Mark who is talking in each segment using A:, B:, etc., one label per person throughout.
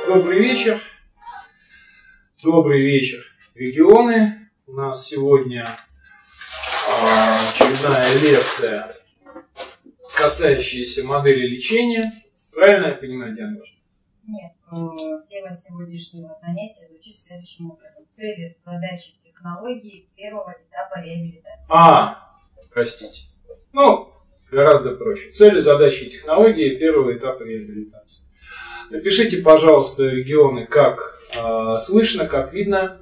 A: Добрый вечер. Добрый вечер, регионы. У нас сегодня очередная лекция, касающаяся модели лечения. Правильно я понимаю, Диана?
B: Нет. Тема сегодняшнего занятия звучит следующим образом. Цели, задачи, технологии первого этапа реабилитации.
A: Простите. Гораздо проще. Цели, задачи и технологии первого этапа реабилитации. Напишите, пожалуйста, регионы, как слышно, как видно.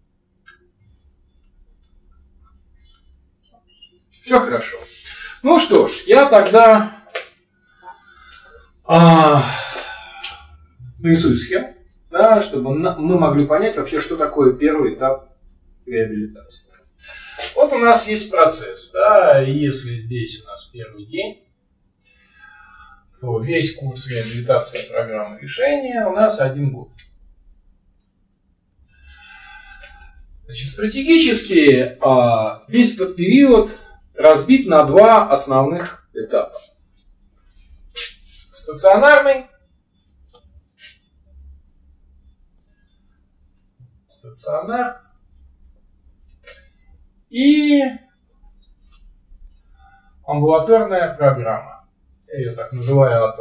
A: Все хорошо. Ну что ж, я тогда нарисую схему, да, чтобы мы могли понять вообще, что такое первый этап реабилитации. Вот у нас есть процесс, да, и если здесь у нас первый день, то весь курс реабилитации программы решения у нас 1 год. Значит, стратегически весь этот период разбит на 2 основных этапа. Стационар и амбулаторная программа. Я ее так называю АП.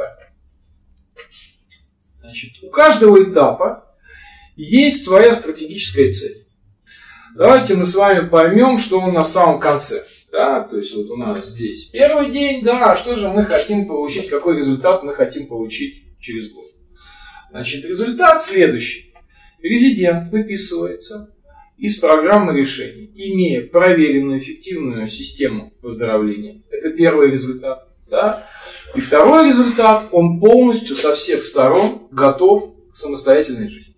A: Значит, у каждого этапа есть своя стратегическая цель. Давайте мы с вами поймем, что он на самом конце. Да? То есть вот у нас здесь первый день, да, а что же мы хотим получить, какой результат мы хотим получить через год. Значит, результат следующий. Резидент выписывается из программы решений, имея проверенную эффективную систему выздоровления. Это первый результат. Да? И второй результат, он полностью со всех сторон готов к самостоятельной жизни.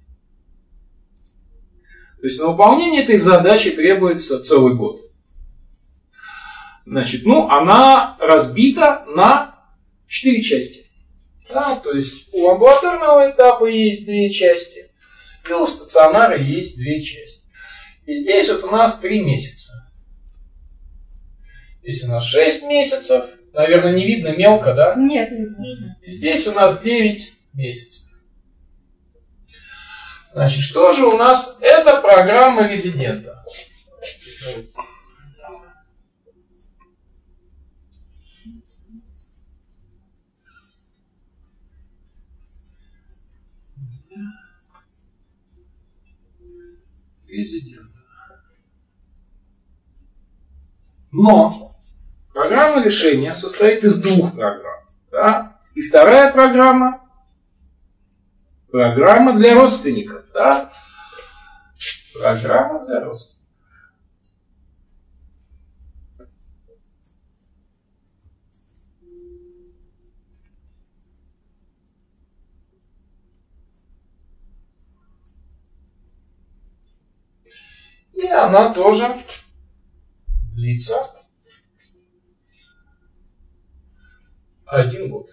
A: То есть на выполнение этой задачи требуется целый год. Значит, она разбита на 4 части. Да? То есть у амбулаторного этапа есть 2 части, и у стационара есть 2 части. И здесь вот у нас 3 месяца. Здесь у нас 6 месяцев. Наверное, не видно мелко, да?
B: Нет, не видно.
A: Здесь у нас 9 месяцев. Значит, что же у нас? Это программа резидента. Но программа решения состоит из 2 программ. Да? И вторая программа для родственников. Да? Программа для родственников. И она тоже длится 1 год.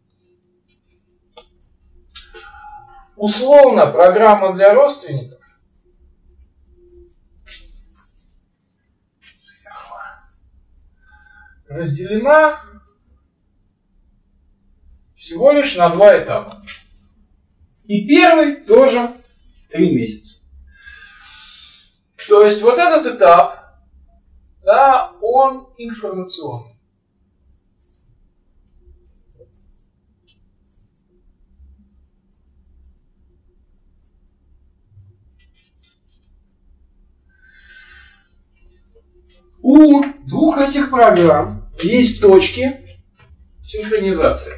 A: Условно, программа для родственников разделена всего лишь на 2 этапа. И первый тоже 3 месяца. То есть вот этот этап, да, он информационный. У 2 этих программ есть точки синхронизации.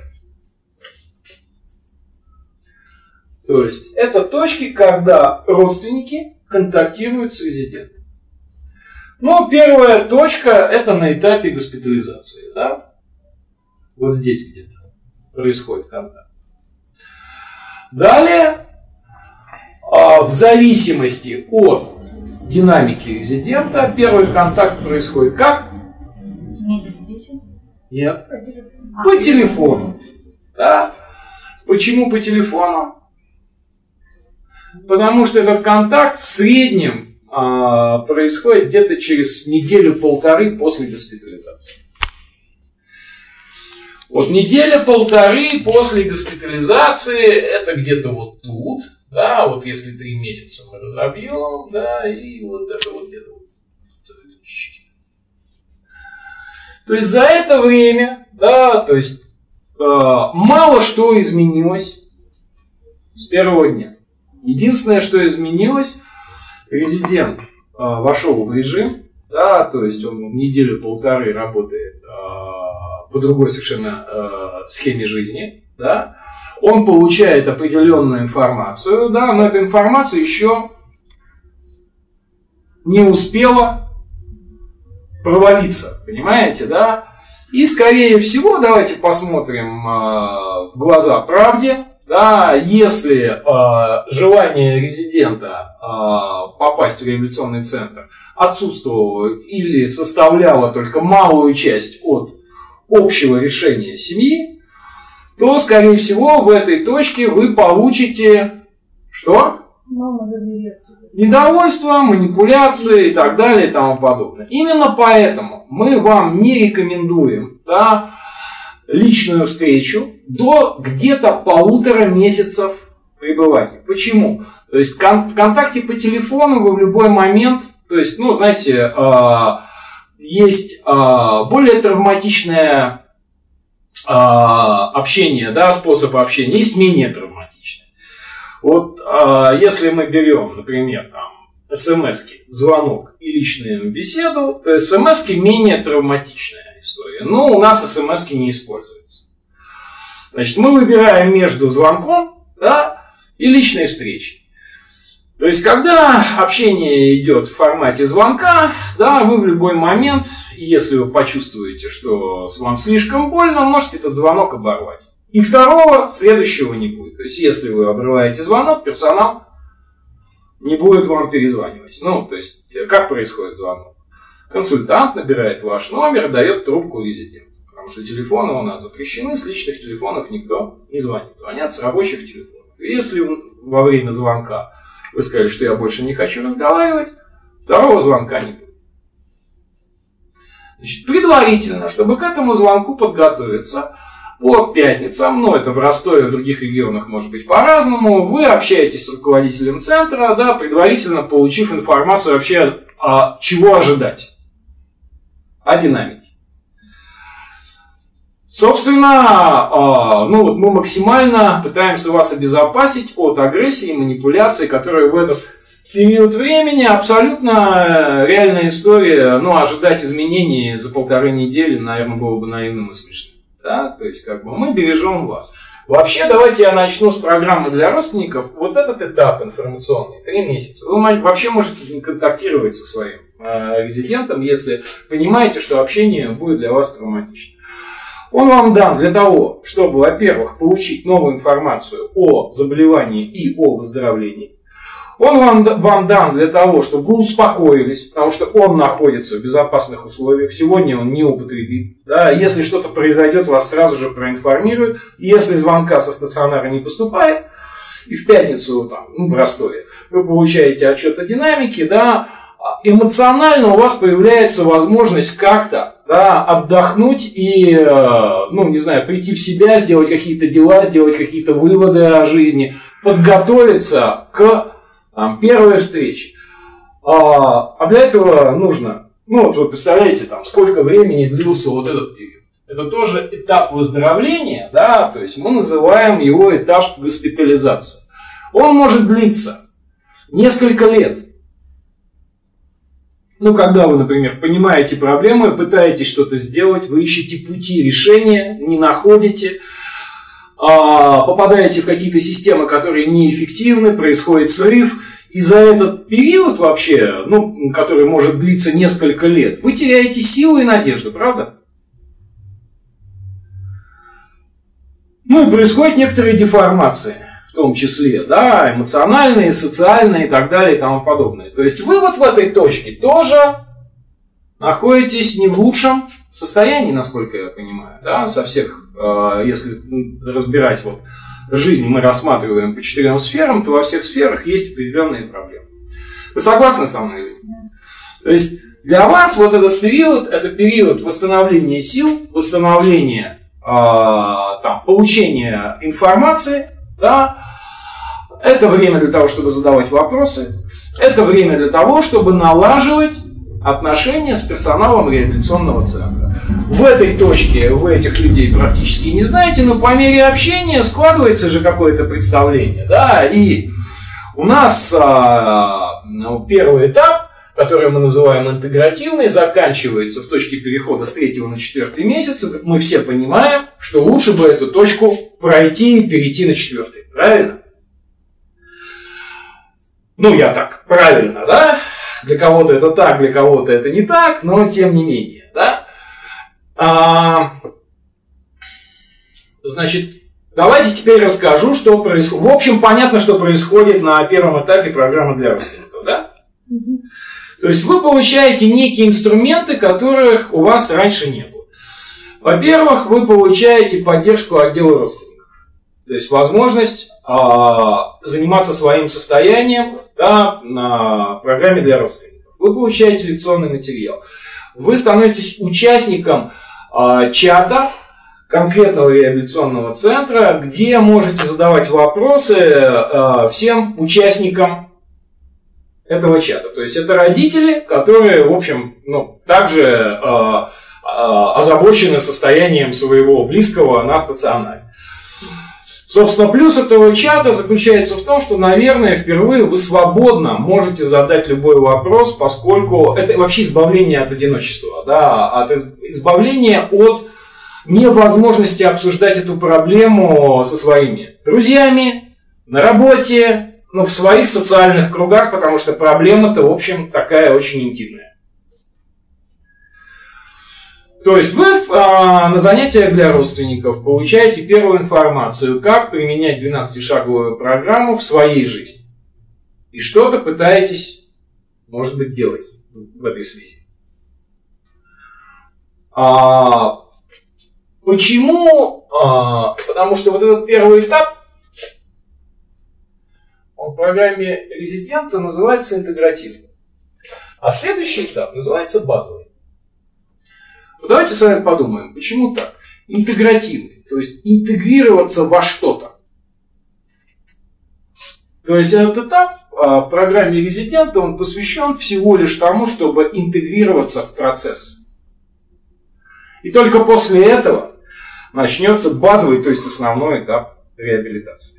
A: То есть это точки, когда родственники контактируют с резидентом. Но первая точка это на этапе госпитализации. Да? Вот здесь где-то происходит контакт. Далее, в зависимости от динамики резидента, первый контакт происходит как? Нет. По телефону. Да? Почему по телефону? Потому что этот контакт в среднем происходит где-то через 1-1,5 недели после госпитализации. Вот неделя-полторы после госпитализации, это где-то вот тут, да, вот если 3 месяца мы разобьем, да, и вот это вот где-то вот. То есть за это время, да, то есть мало что изменилось с первого дня. Единственное, что изменилось, резидент вошел в режим, да, то есть он неделю-полторы работает по другой совершенно схеме жизни, да, он получает определенную информацию, да, но эта информация еще не успела провалиться, понимаете, да? И, скорее всего, давайте посмотрим в глаза правде, да, если желание резидента попасть в реабилитационный центр отсутствовало или составляло только малую часть от общего решения семьи, то, скорее всего, в этой точке вы получите что? Недовольство, манипуляции и так далее и тому подобное. Именно поэтому мы вам не рекомендуем, да, личную встречу до где-то 1,5 месяцев пребывания. Почему? То есть в контакте по телефону вы в любой момент, то есть, ну, знаете, есть более травматичное общение, да, способ общения, есть менее травматичное. Вот если мы берем, например, там, смс-ки, звонок и личную беседу, то смс-ки менее травматичная история. Но у нас смс-ки не используются. Значит, мы выбираем между звонком, да, и личной встречей. То есть, когда общение идет в формате звонка, да, вы в любой момент, если вы почувствуете, что вам слишком больно, можете этот звонок оборвать. И второго, следующего не будет. То есть, если вы обрываете звонок, персонал не будет вам перезванивать. Ну, то есть, как происходит звонок? Консультант набирает ваш номер, дает трубку резиденту. Потому что телефоны у нас запрещены, с личных телефонов никто не звонит. Звонят с рабочих телефонов. И если во время звонка вы сказали, что я больше не хочу разговаривать, второго звонка не будет. Значит, предварительно, чтобы к этому звонку подготовиться, по пятницам, ну это в Ростове, в других регионах может быть по-разному, вы общаетесь с руководителем центра, да, предварительно получив информацию вообще, чего ожидать, о динамике. Собственно, ну, мы максимально пытаемся вас обезопасить от агрессии и манипуляций, которые в этот период времени абсолютно реальная история, ну, ожидать изменений за 1,5 недели, наверное, было бы наивным и смешным. Да? То есть, как бы, мы бережем вас. Вообще, давайте я начну с программы для родственников. Вот этот этап информационный, 3 месяца. Вы вообще можете не контактировать со своим резидентом, если понимаете, что общение будет для вас травматичным. Он вам дан для того, чтобы, во-первых, получить новую информацию о заболевании и о выздоровлении. Он вам дан для того, чтобы вы успокоились, потому что он находится в безопасных условиях. Сегодня он не употребит. Да? Если что-то произойдет, вас сразу же проинформируют. Если звонка со стационара не поступает, и в пятницу там, в Ростове вы получаете отчет о динамике, да, эмоционально у вас появляется возможность как-то, да, отдохнуть и, ну, не знаю, прийти в себя, сделать какие-то дела, сделать какие-то выводы о жизни, подготовиться к первой встречи. А для этого нужно, ну вот вы представляете, там, сколько времени длился вот этот период. Это тоже этап выздоровления, да, то есть мы называем его этап госпитализации. Он может длиться несколько лет. Ну, когда вы, например, понимаете проблемы, пытаетесь что-то сделать, вы ищете пути решения, не находите, попадаете в какие-то системы, которые неэффективны, происходит срыв. И за этот период вообще, ну, который может длиться несколько лет, вы теряете силу и надежду, правда? Ну и происходят некоторые деформации, в том числе, да, эмоциональные, социальные и так далее и тому подобное. То есть вы вот в этой точке тоже находитесь не в лучшем состоянии, насколько я понимаю, да, со всех, если разбирать вот жизнь мы рассматриваем по 4 сферам, то во всех сферах есть определенные проблемы. Вы согласны со мной или нет? То есть для вас вот этот период, это период восстановления сил, восстановления там, получения информации, да, это время для того, чтобы задавать вопросы, это время для того, чтобы налаживать отношения с персоналом реабилитационного центра. В этой точке вы этих людей практически не знаете, но по мере общения складывается же какое-то представление. Да? И у нас первый этап, который мы называем интегративный, заканчивается в точке перехода с 3 на 4 месяц. Мы все понимаем, что лучше бы эту точку пройти и перейти на 4. Правильно? Ну, я так, правильно, да? Для кого-то это так, для кого-то это не так, но тем не менее, да? Значит, давайте теперь расскажу, что происходит. В общем, понятно, что происходит на первом этапе программы для родственников, да? То есть вы получаете некие инструменты, которых у вас раньше не было. Во-первых, вы получаете поддержку отдела родственников. То есть возможность заниматься своим состоянием, да, на программе для родственников. Вы получаете лекционный материал. Вы становитесь участником чата конкретного реабилитационного центра, где можете задавать вопросы всем участникам этого чата. То есть это родители, которые, в общем, также озабочены состоянием своего близкого на стационаре. Собственно, плюс этого чата заключается в том, что, наверное, впервые вы свободно можете задать любой вопрос, поскольку это вообще избавление от одиночества, да, избавление от невозможности обсуждать эту проблему со своими друзьями, на работе, в своих социальных кругах, потому что проблема-то, в общем, такая очень интимная. То есть вы на занятиях для родственников получаете первую информацию, как применять 12-шаговую программу в своей жизни. И что-то пытаетесь, может быть, делать в этой связи. Почему? Потому что вот этот первый этап, он в программе резидента называется интегративным. А следующий этап называется базовый. Давайте с вами подумаем, почему так? Интегративный, то есть интегрироваться во что-то. То есть этот этап в программе резидента, он посвящен всего лишь тому, чтобы интегрироваться в процесс. И только после этого начнется базовый, то есть основной этап реабилитации.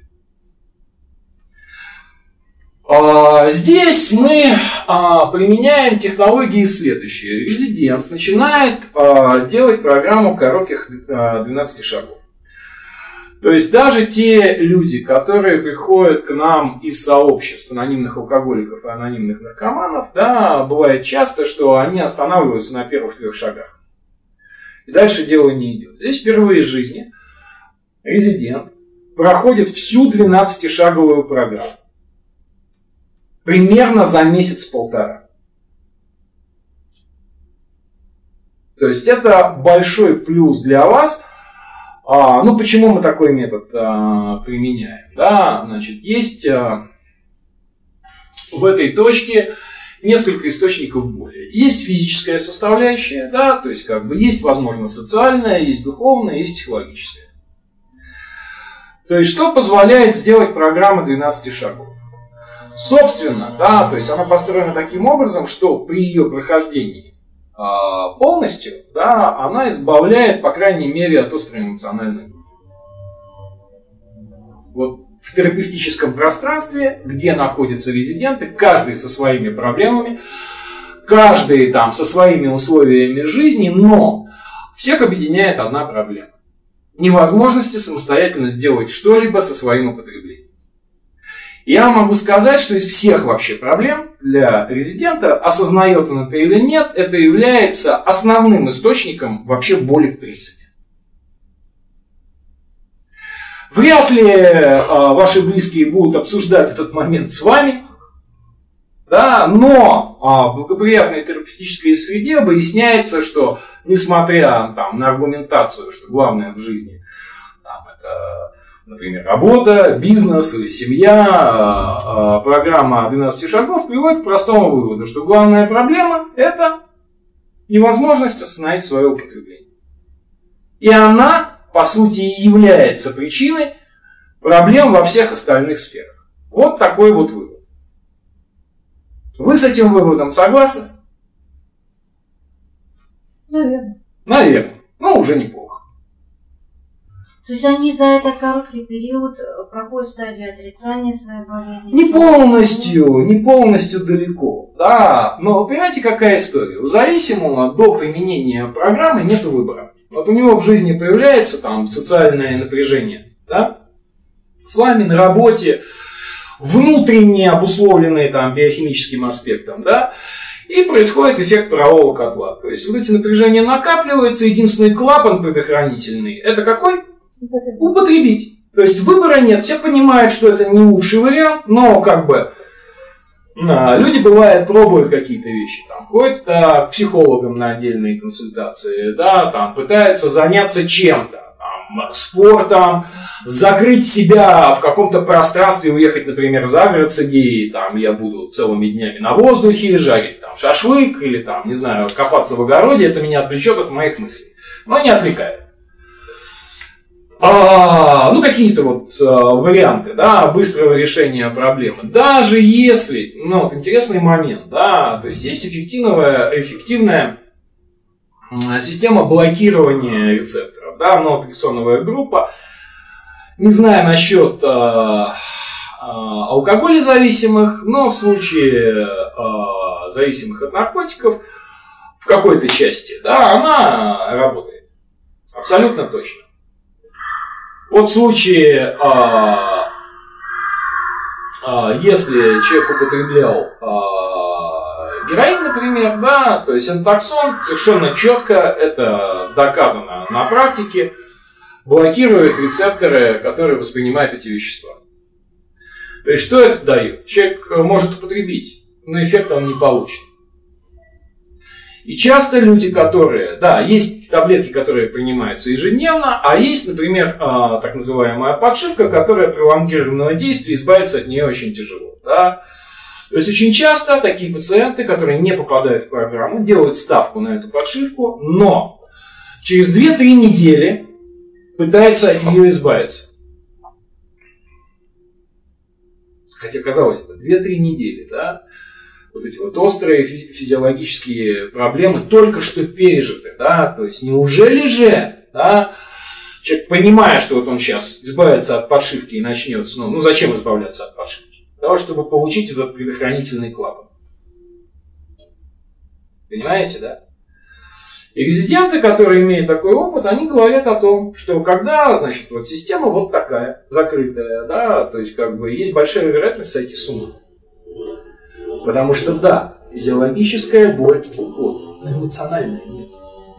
A: Здесь мы применяем технологии следующие. Резидент начинает делать программу коротких 12 шагов. То есть даже те люди, которые приходят к нам из сообществ анонимных алкоголиков и анонимных наркоманов, да, бывает часто, что они останавливаются на первых 3 шагах. И дальше дело не идет. Здесь впервые в жизни резидент проходит всю 12-шаговую программу. Примерно за месяц-полтора. То есть это большой плюс для вас. Почему мы такой метод применяем? Да, значит, есть в этой точке несколько источников боли. Есть физическая составляющая, да, то есть есть, возможно, социальная, есть духовная, есть психологическая. То есть что позволяет сделать программа 12 шагов? Собственно, да, то есть она построена таким образом, что при ее прохождении полностью, да, она избавляет, по крайней мере, от острой эмоциональной боли. Вот в терапевтическом пространстве, где находятся резиденты, каждый со своими проблемами, каждый там со своими условиями жизни, но всех объединяет одна проблема. Невозможности самостоятельно сделать что-либо со своим употреблением. Я могу сказать, что из всех вообще проблем для резидента, осознает он это или нет, это является основным источником вообще боли в принципе. Вряд ли ваши близкие будут обсуждать этот момент с вами, да, но в благоприятной терапевтической среде выясняется, что несмотря на аргументацию, что главное в жизни это, например, работа, бизнес или семья, программа 12 шагов приводит к простому выводу, что главная проблема – это невозможность остановить свое употребление. И она по сути, и является причиной проблем во всех остальных сферах. Вот такой вот вывод. Вы с этим выводом согласны?
B: Наверное.
A: Наверное. Ну, уже неплохо.
B: То есть они за этот короткий период проходят стадию отрицания своей болезни?
A: Не полностью далеко. Да, но понимаете, какая история? У зависимого до применения программы нет выбора. Вот у него в жизни появляется там социальное напряжение, да? С вами на работе, внутренне обусловленные там биохимическим аспектом, да? И происходит эффект парового котла. То есть вот эти напряжения накапливаются, единственный клапан предохранительный, это какой? Употребить. То есть выбора нет, все понимают, что это не лучший вариант, но как бы люди, бывает, пробуют какие-то вещи, там, ходят к психологам на отдельные консультации, да, там, пытаются заняться чем-то, там, спортом, закрыть себя в каком-то пространстве, уехать, например, за город с идеей, там, я буду целыми днями на воздухе, жарить там шашлык или там, не знаю, копаться в огороде, это меня отвлечет от моих мыслей, но не отвлекает. Ну, какие-то вот варианты, да, быстрого решения проблемы. Даже если, ну, вот интересный момент, да, то есть есть эффективная система блокирования рецепторов, да, мотивационная группа. Не знаю насчет алкоголезависимых, но в случае зависимых от наркотиков в какой-то части, да, она работает. Абсолютно точно. Вот в случае, если человек употреблял героин, например, да, то есть энтоксон совершенно четко, это доказано на практике, блокирует рецепторы, которые воспринимают эти вещества. То есть что это дает? Человек может употребить, но эффекта он не получит. И часто люди, которые, да, есть таблетки, которые принимаются ежедневно, а есть, например, так называемая подшивка, которая пролонгированного действия, избавиться от нее очень тяжело. Да? То есть очень часто такие пациенты, которые не попадают в программу, делают ставку на эту подшивку, но через 2-3 недели пытаются от нее избавиться. Хотя, казалось бы, 2-3 недели, да? Вот эти вот острые физиологические проблемы только что пережиты, да, то есть неужели же, да, человек, понимая, что вот он сейчас избавится от подшивки и начнет снова, ну зачем избавляться от подшивки? Для того, чтобы получить этот предохранительный клапан. Понимаете, да? И резиденты, которые имеют такой опыт, они говорят о том, что когда, значит, вот система вот такая, закрытая, да, то есть как бы есть большая вероятность сойти с ума. Потому что, да, физиологическая боль уходит, но эмоциональная нет.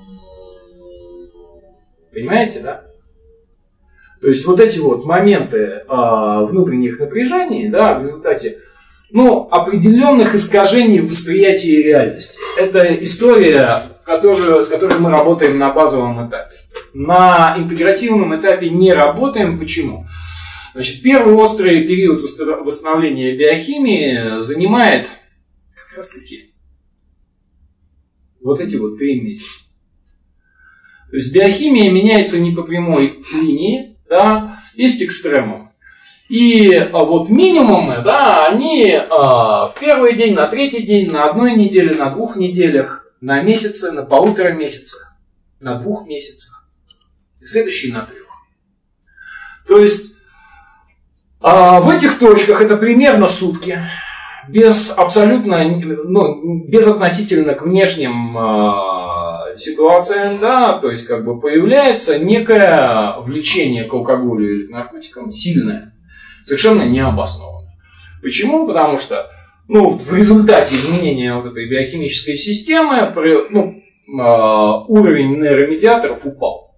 A: Понимаете, да? То есть вот эти вот моменты внутренних напряжений, да, в результате, ну, определенных искажений в восприятии реальности. Это история, с которой мы работаем на базовом этапе. На интегративном этапе не работаем. Почему? Значит, первый острый период восстановления биохимии занимает как раз таки вот эти вот 3 месяца. То есть биохимия меняется не по прямой линии, да, есть экстремум. И вот минимумы, да, они в первый день, на 3-й день, на 1 неделе, на 2 неделях, на месяце, на 1,5 месяца, на 2 месяцах. И следующие на 3. То есть в этих точках это примерно сутки, без абсолютно, ну, без относительно к внешним ситуациям, да, то есть как бы появляется некое влечение к алкоголю или к наркотикам сильное, совершенно необоснованное. Почему? Потому что, ну, в результате изменения вот этой биохимической системы, ну, уровень нейромедиаторов упал.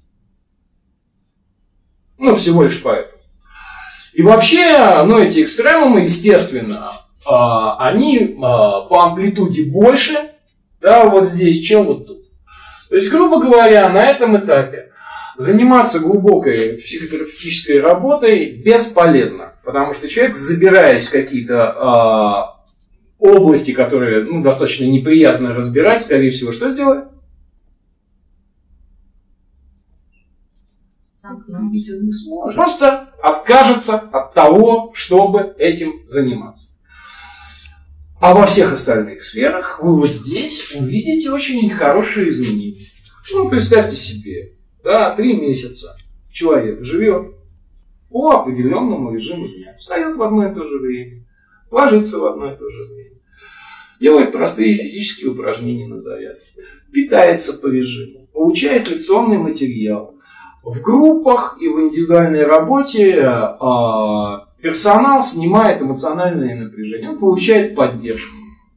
A: Ну, всего лишь поэтому. И вообще, ну, эти экстремумы, естественно, они по амплитуде больше, да, вот здесь, чем вот тут. То есть, грубо говоря, на этом этапе заниматься глубокой психотерапевтической работой бесполезно, потому что человек, забираясь в какие-то области, которые, ну, достаточно неприятно разбирать, скорее всего, что сделает? Не сможет. Просто откажется от того, чтобы этим заниматься. А во всех остальных сферах вы вот здесь увидите очень хорошие изменения. Ну, представьте себе, да, 3 месяца человек живет по определенному режиму дня. Встает в одно и то же время, ложится в одно и то же время, делает простые физические упражнения на зарядке, питается по режиму, получает лекционный материал. В группах и в индивидуальной работе персонал снимает эмоциональное напряжение, он получает поддержку.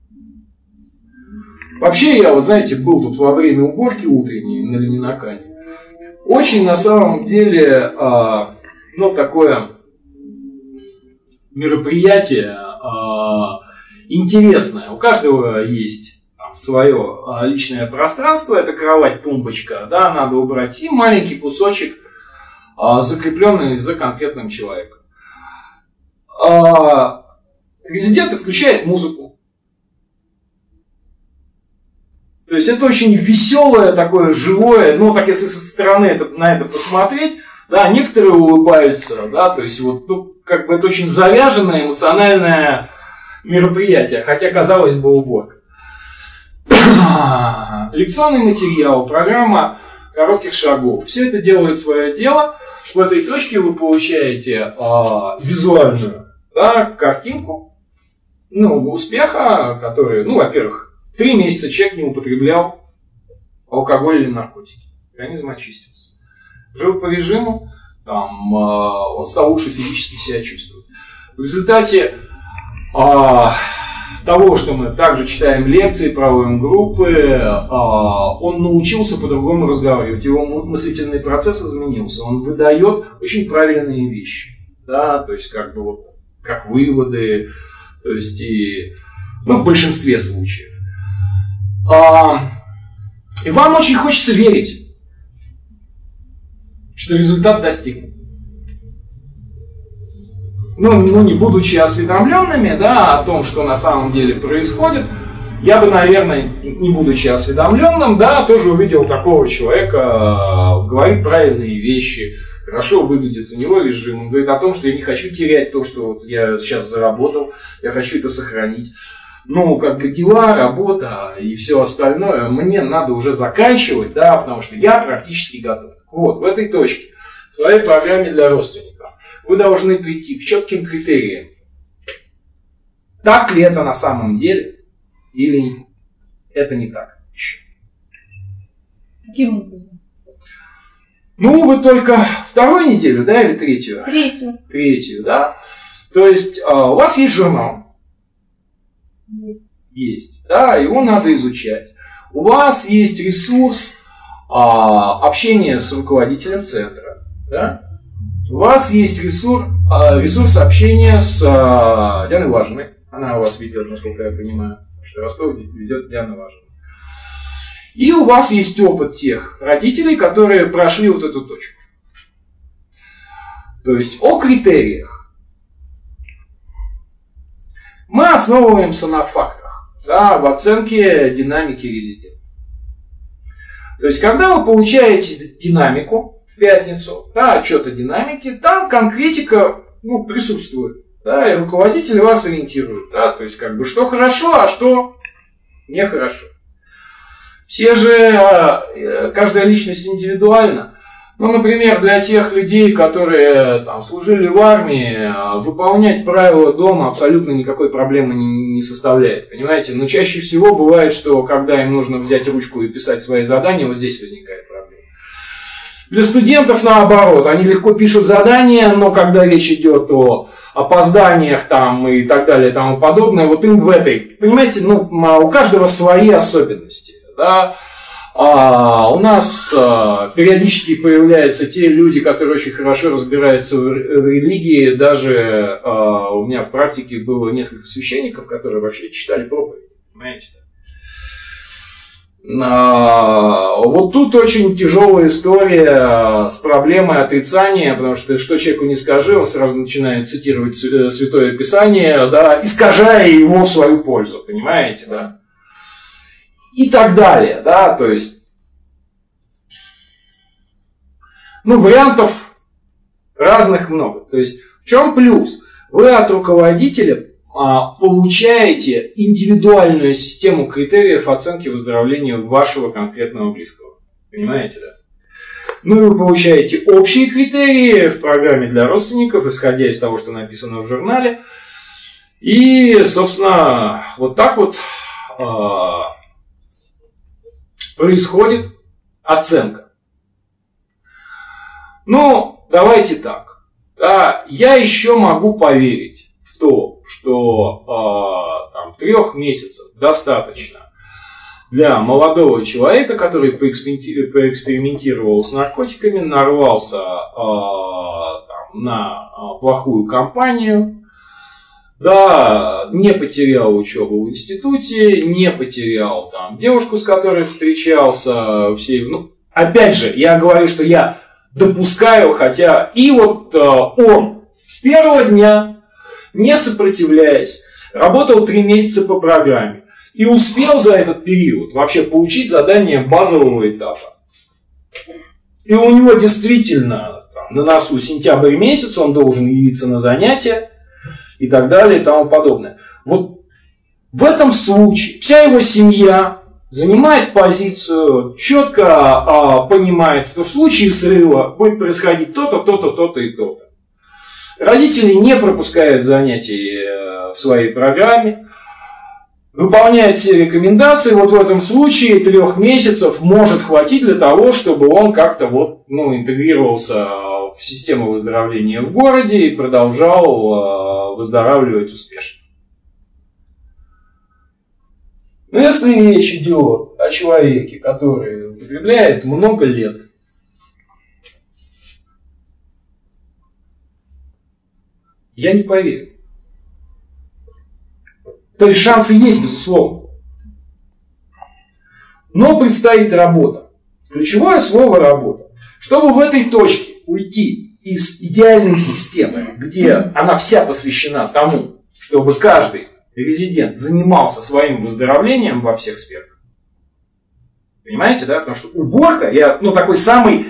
A: Вообще, я вот, знаете, был тут во время уборки утренней на Ленинакане. Очень на самом деле, такое мероприятие интересное. У каждого есть свое личное пространство, это кровать, тумбочка, да, надо убрать, и маленький кусочек, закрепленный за конкретным человеком. Резиденты включают музыку. То есть это очень веселое, такое живое, ну, так если со стороны на это посмотреть, да, некоторые улыбаются, да, то есть вот, ну, как бы это очень заряженное эмоциональное мероприятие, хотя, казалось бы, уборка. Лекционный материал, программа коротких шагов. Все это делает свое дело. В этой точке вы получаете визуальную, да, картинку, ну, успеха, который, ну, во-первых, 3 месяца человек не употреблял алкоголь или наркотики. Организм очистился. Жил по режиму, там, он стал лучше физически себя чувствовать. В результате того, что мы также читаем лекции, проводим группы, он научился по-другому разговаривать, его мыслительный процесс изменился, он выдает очень правильные вещи, да, то есть как бы вот, как выводы, то есть и, ну, в большинстве случаев. И вам очень хочется верить, что результат достигнут. Ну, не будучи осведомленными, да, о том, что на самом деле происходит, я бы, наверное, не будучи осведомленным, да, тоже увидел такого человека, говорит правильные вещи, хорошо выглядит у него режим, он говорит о том, что я не хочу терять то, что вот я сейчас заработал, я хочу это сохранить. Ну, как бы дела, работа и все остальное мне надо уже заканчивать, да, потому что я практически готов. Вот, в этой точке, в своей программе для родственников, вы должны прийти к четким критериям. Так ли это на самом деле, или это не так еще?
B: Каким образом?
A: Ну, вы только 2-ю неделю, да, или 3-ю?
B: 3-ю.
A: 3-ю, да. То есть у вас есть журнал.
B: Есть.
A: Есть, да, его надо изучать. У вас есть ресурс общения с руководителем центра, да. У вас есть ресурс общения с Дианой Важиной. Она у вас ведет, насколько я понимаю, что Ростов ведет Диана Важина. И у вас есть опыт тех родителей, которые прошли вот эту точку. То есть о критериях. Мы основываемся на фактах, да, в оценке динамики резидента. То есть когда вы получаете динамику, в пятницу, да, отчет о динамике, там конкретика, ну, присутствует, да, и руководитель вас ориентирует, да, то есть как бы что хорошо, а что нехорошо. Все же, каждая личность индивидуальна. Ну, например, для тех людей, которые там служили в армии, выполнять правила дома абсолютно никакой проблемы не составляет, понимаете? Но чаще всего бывает, что когда им нужно взять ручку и писать свои задания, вот здесь возникает проблема. Для студентов наоборот, они легко пишут задания, но когда речь идет о опозданиях там, и так далее и тому подобное, вот им в этой, понимаете, ну, у каждого свои особенности. Да? У нас периодически появляются те люди, которые очень хорошо разбираются в религии, даже у меня в практике было несколько священников, которые вообще читали проповеди, понимаете? Вот тут очень тяжелая история с проблемой отрицания, потому что человеку не скажи, он сразу начинает цитировать Святое Писание, да, искажая его в свою пользу, понимаете, да, и так далее, да, то есть Ну, вариантов разных много. То есть, в чем плюс? Вы от руководителя получаете индивидуальную систему критериев оценки выздоровления вашего конкретного близкого. Понимаете, да? Ну и вы получаете общие критерии в программе для родственников, исходя из того, что написано в журнале. И, собственно, вот так вот происходит оценка. Ну, давайте так. Да, я еще могу поверить в то, что 3 месяцев достаточно для молодого человека, который поэкспериментировал с наркотиками, нарвался на плохую компанию, да, не потерял учебу в институте, не потерял девушку, с которой встречался. Опять же, я говорю, что я допускаю, хотя и вот он с первого дня, не сопротивляясь, работал 3 месяца по программе и успел за этот период вообще получить задание базового этапа. И у него действительно на носу сентябрь месяц, он должен явиться на занятия и так далее и тому подобное. Вот в этом случае вся его семья занимает позицию, четко понимает, что в случае срыва будет происходить то-то, то-то, то-то и то-то. Родители не пропускают занятий в своей программе, выполняют все рекомендации. Вот в этом случае 3 месяцев может хватить для того, чтобы он как-то интегрировался в систему выздоровления в городе и продолжал выздоравливать успешно. Но если речь идет о человеке, который употребляет много лет, я не поверю. То есть шансы есть, безусловно. Но предстоит работа. Ключевое слово «работа». Чтобы в этой точке уйти из идеальной системы, где она вся посвящена тому, чтобы каждый резидент занимался своим выздоровлением во всех сферах. Понимаете, да? Потому что уборка, я такой самый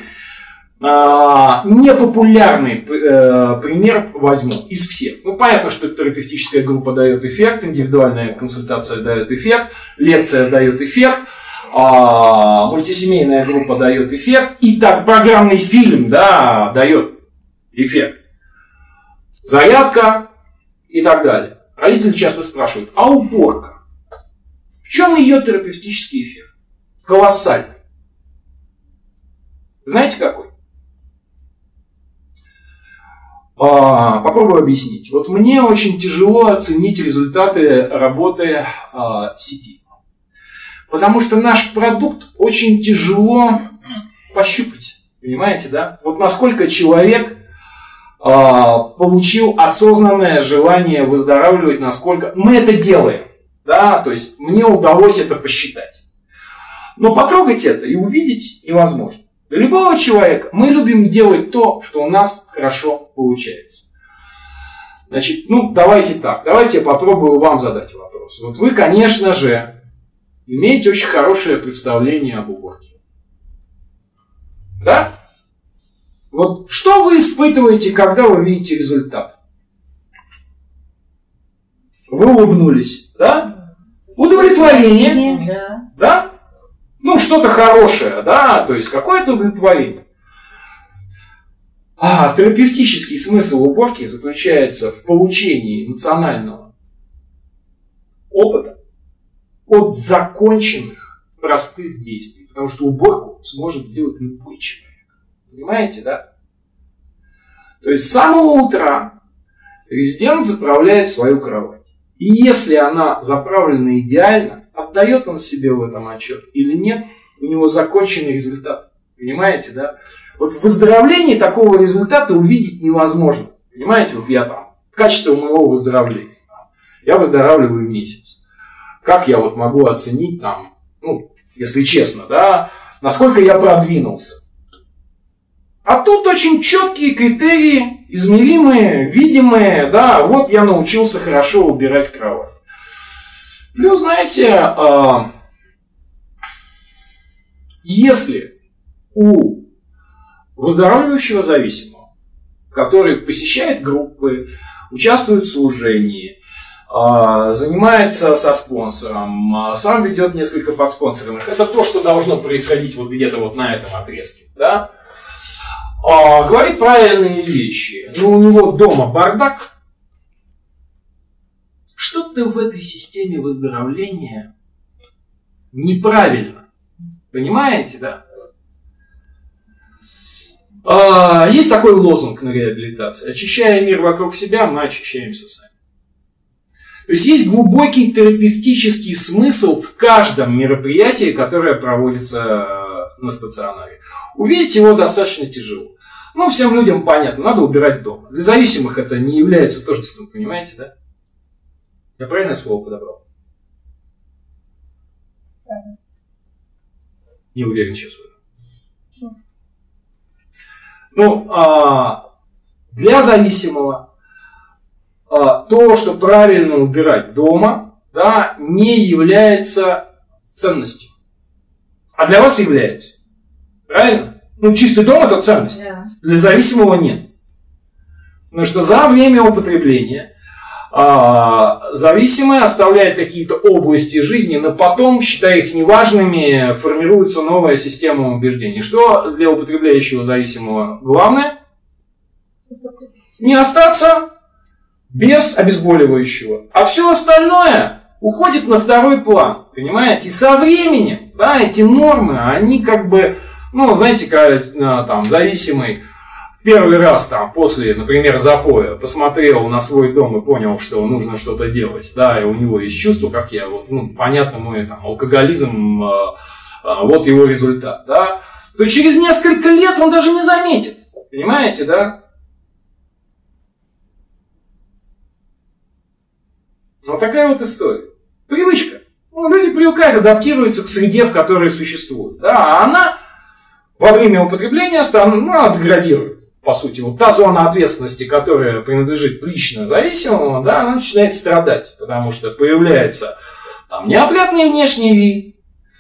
A: непопулярный пример возьму из всех. Понятно, что терапевтическая группа дает эффект, индивидуальная консультация дает эффект, лекция дает эффект, мультисемейная группа дает эффект, и так программный фильм, да, дает эффект. Зарядка и так далее. Родители часто спрашивают, а уборка? В чем ее терапевтический эффект? Колоссальный. Знаете какой? Попробую объяснить. Вот мне очень тяжело оценить результаты работы сети. Потому что наш продукт очень тяжело пощупать. Понимаете, да? Вот насколько человек получил осознанное желание выздоравливать, насколько мы это делаем. Да? То есть мне удалось это посчитать. Но потрогать это и увидеть невозможно. Для любого человека мы любим делать то, что у нас хорошо получается. Значит, давайте так. Давайте я попробую вам задать вопрос. Вот вы, конечно же, имеете очень хорошее представление об уборке. Да? Вот что вы испытываете, когда вы видите результат? Вы улыбнулись, да? Удовлетворение. Да? Что-то хорошее, да? То есть какое-то удовлетворение. Терапевтический смысл уборки заключается в получении эмоционального опыта от законченных простых действий. Потому что уборку сможет сделать любой человек. Понимаете, да? То есть с самого утра резидент заправляет свою кровать. И если она заправлена идеально, отдает он себе в этом отчет или нет, у него законченный результат. Понимаете, да? Вот в выздоровлении такого результата увидеть невозможно. Понимаете, вот я качество моего выздоровления. Я выздоравливаю месяц. Как я могу оценить если честно, да, насколько я продвинулся? А тут очень четкие критерии, измеримые, видимые, да, вот я научился хорошо убирать кровать. Плюс, знаете, если у выздоравливающего зависимого, который посещает группы, участвует в служении, занимается со спонсором, сам ведет несколько подспонсорных. Это то, что должно происходить вот где-то вот на этом отрезке. Да? Говорит правильные вещи. Но у него дома бардак. Что-то в этой системе выздоровления неправильно. Понимаете, да? Есть такой лозунг на реабилитации. Очищая мир вокруг себя, мы очищаемся сами. То есть есть глубокий терапевтический смысл в каждом мероприятии, которое проводится на стационаре. Увидеть его достаточно тяжело. Ну, всем людям понятно, надо убирать дома. Для зависимых это не является тождеством, понимаете, да? Я правильное слово подобрал? Не уверен сейчас в этом. Ну, для зависимого то, что правильно убирать дома, да, не является ценностью. А для вас является. Правильно? Ну, чистый дом это ценность. Да. Для зависимого нет. Потому что за время употребления зависимый оставляет какие-то области жизни, но потом, считая их неважными, формируется новая система убеждений. Что для употребляющего зависимого главное? Не остаться без обезболивающего. А все остальное уходит на второй план. Понимаете? И со временем, да, эти нормы, они как бы, ну, знаете, когда там зависимый первый раз там после, например, запоя посмотрел на свой дом и понял, что нужно что-то делать, да, и у него есть чувство, как я, вот, ну, понятно, мой там алкоголизм, вот его результат, да, то через несколько лет он даже не заметит, понимаете, да? Вот такая вот история. Привычка. Ну, люди привыкают, адаптируются к среде, в которой существуют, да, а она во время употребления деградирует. По сути, вот та зона ответственности, которая принадлежит лично зависимому, да, она начинает страдать, потому что появляется там неопрятный внешний вид,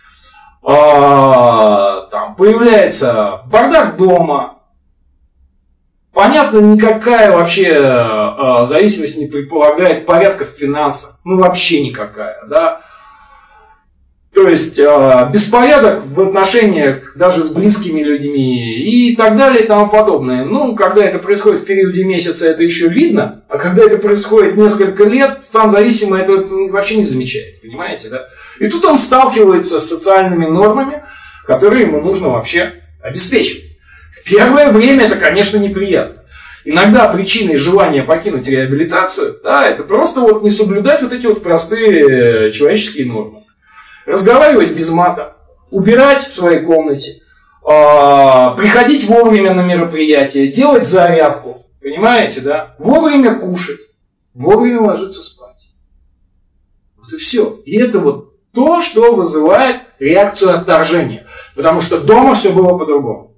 A: там появляется бардак дома. Понятно, никакая вообще зависимость не предполагает порядка в финансах, ну вообще никакая, да. То есть беспорядок в отношениях даже с близкими людьми и так далее и тому подобное. Ну, когда это происходит в периоде месяца, это еще видно, а когда это происходит несколько лет, сам зависимый это вообще не замечает, понимаете, да? И тут он сталкивается с социальными нормами, которые ему нужно вообще обеспечивать. В первое время это, конечно, неприятно. Иногда причиной желания покинуть реабилитацию, да, это просто вот не соблюдать вот эти вот простые человеческие нормы. Разговаривать без мата, убирать в своей комнате, приходить вовремя на мероприятие, делать зарядку, понимаете, да? Вовремя кушать, вовремя ложиться спать. Вот и все. И это вот то, что вызывает реакцию отторжения. Потому что дома все было по-другому.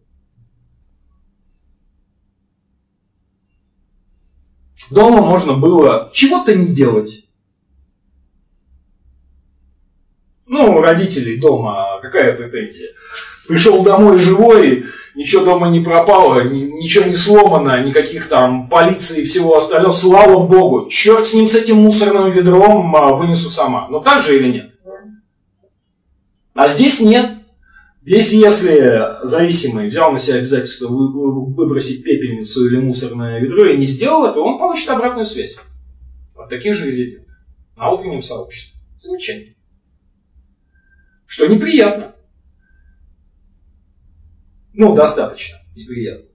A: Дома можно было чего-то не делать. Ну, родителей дома, какая претензия? Пришел домой живой, ничего дома не пропало, ничего не сломано, никаких там полиции и всего остального. Слава Богу, черт с ним, с этим мусорным ведром, вынесу сама. Но так же или нет? А здесь нет. Здесь, если зависимый взял на себя обязательство выбросить пепельницу или мусорное ведро и не сделал это, он получит обратную связь от таких же резидентов на утреннем сообществе. Замечательно. Что неприятно. Ну, достаточно неприятно.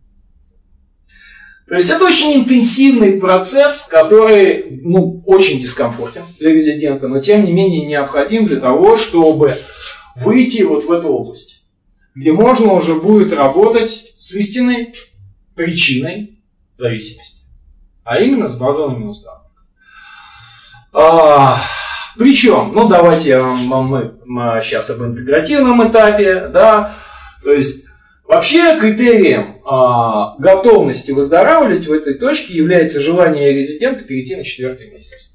A: То есть это очень интенсивный процесс, который, ну, очень дискомфортен для резидента, но тем не менее необходим для того, чтобы выйти вот в эту область, где можно уже будет работать с истинной причиной зависимости, а именно с базовыми установками. Причем, ну давайте мы сейчас об интегративном этапе, да, то есть вообще критерием готовности выздоравливать в этой точке является желание резидента перейти на 4-й месяц.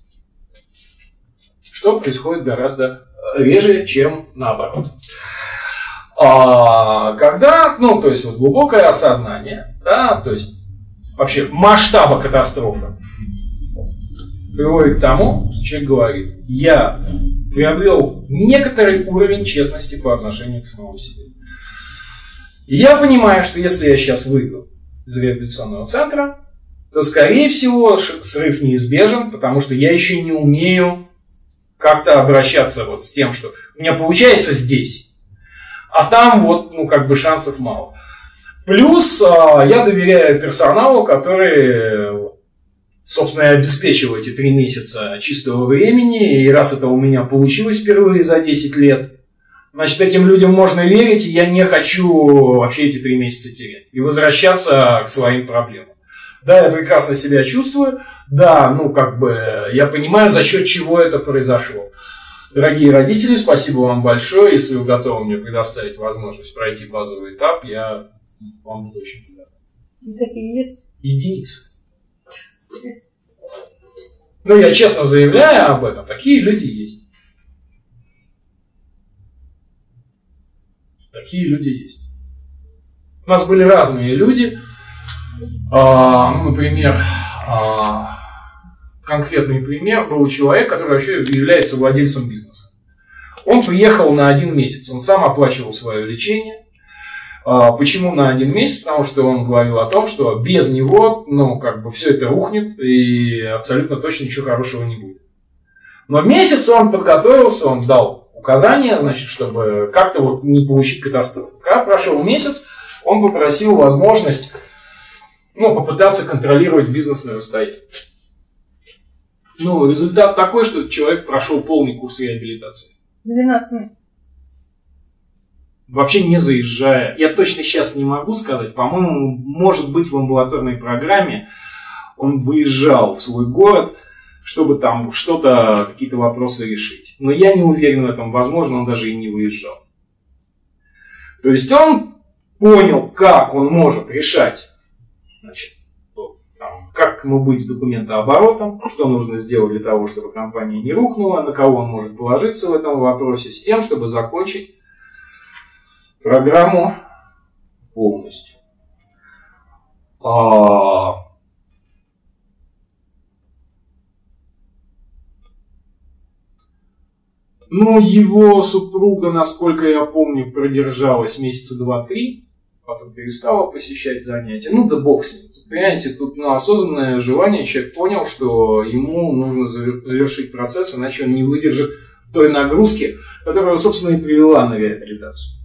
A: Что происходит гораздо реже, чем наоборот. Когда, ну, то есть вот глубокое осознание, да, то есть вообще масштаба катастрофы приводит к тому, что человек говорит: я приобрел некоторый уровень честности по отношению к самому себе. И я понимаю, что если я сейчас выйду из реабилитационного центра, то, скорее всего, срыв неизбежен, потому что я еще не умею как-то обращаться вот с тем, что у меня получается здесь, а там вот, ну, как бы шансов мало. Плюс я доверяю персоналу, который, собственно, и обеспечил эти 3 месяца чистого времени, и раз это у меня получилось впервые за 10 лет, значит, этим людям можно верить, и я не хочу вообще эти 3 месяца терять и возвращаться к своим проблемам. Да, я прекрасно себя чувствую, да, ну, как бы, я понимаю, за счет чего это произошло. Дорогие родители, спасибо вам большое. Если вы готовы мне предоставить возможность пройти базовый этап, я вам буду очень благодарен.
B: Такие есть?
A: Единицы. Ну, я честно заявляю об этом, такие люди есть. Такие люди есть. У нас были разные люди. Например, конкретный пример был человек, который вообще является владельцем бизнеса. Он приехал на 1 месяц, он сам оплачивал свое лечение. Почему на 1 месяц? Потому что он говорил о том, что без него, ну, как бы все это рухнет и абсолютно точно ничего хорошего не будет. Но месяц он подготовился, он дал указания, значит, чтобы как-то вот не получить катастрофу. Когда прошел месяц, он попросил возможность, ну, попытаться контролировать бизнес на расстоянии. Ну, результат такой, что человек прошел полный курс реабилитации.
B: 12 месяцев.
A: Вообще не заезжая. Я точно сейчас не могу сказать. По-моему, может быть, в амбулаторной программе он выезжал в свой город, чтобы там что-то, какие-то вопросы решить. Но я не уверен в этом. Возможно, он даже и не выезжал. То есть он понял, как он может решать, значит, как ему быть с документооборотом, что нужно сделать для того, чтобы компания не рухнула, на кого он может положиться в этом вопросе, с тем, чтобы закончить программу полностью. Ну, его супруга, насколько я помню, продержалась месяца 2-3, потом перестала посещать занятия. Ну, да бог с ним. Понимаете, тут на осознанное желание человек понял, что ему нужно завершить процесс, иначе он не выдержит той нагрузки, которая, собственно, и привела на реабилитацию.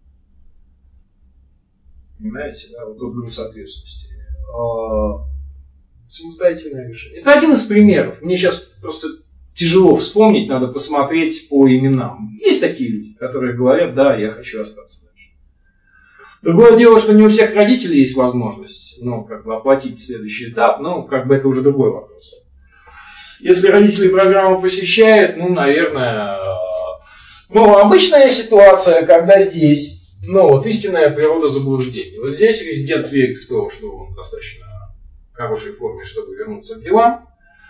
A: Понимаете, да, вот тут груз ответственности. Самостоятельное решение. Это один из примеров. Мне сейчас просто тяжело вспомнить, надо посмотреть по именам. Есть такие люди, которые говорят: да, я хочу остаться дальше. Другое дело, что не у всех родителей есть возможность, ну, как бы оплатить следующий этап, ну, как бы это уже другой вопрос. Если родители программу посещают, ну, наверное, ну, обычная ситуация, когда здесь, ну, вот истинная природа заблуждения. Вот здесь резидент верит в то, что он достаточно в хорошей форме, чтобы вернуться к делам.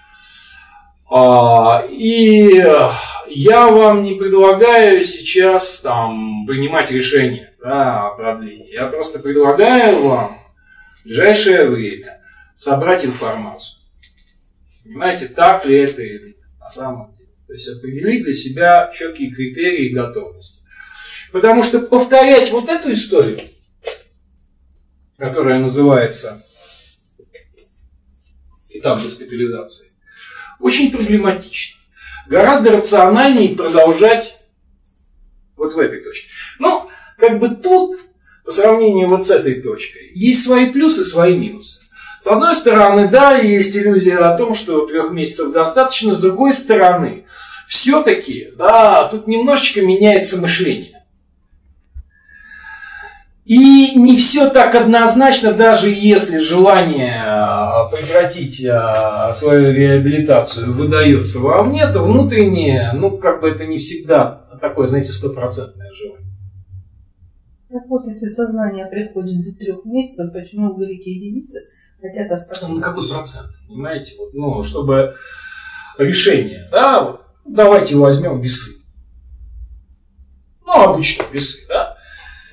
A: И я вам не предлагаю сейчас там принимать решение, да, о продлении. Я просто предлагаю вам в ближайшее время собрать информацию. Понимаете, так ли это или нет на самом деле. То есть определить для себя четкие критерии готовности. Потому что повторять вот эту историю, которая называется этап госпитализации, очень проблематично. Гораздо рациональнее продолжать вот в этой точке. Но как бы тут, по сравнению вот с этой точкой, есть свои плюсы, свои минусы. С одной стороны, да, есть иллюзия о том, что 3 месяцев достаточно. С другой стороны, все-таки, да, тут немножечко меняется мышление. И не все так однозначно, даже если желание прекратить свою реабилитацию выдается вовне, то внутреннее, ну, как бы это не всегда такое, знаете, 100%-ное желание.
B: Так вот, если сознание приходит до 3 месяцев, почему великие единицы хотят остаться?
A: Ну, какой процент, понимаете? Вот, ну, чтобы решение, да, вот, давайте возьмем весы. Ну, обычно весы, да.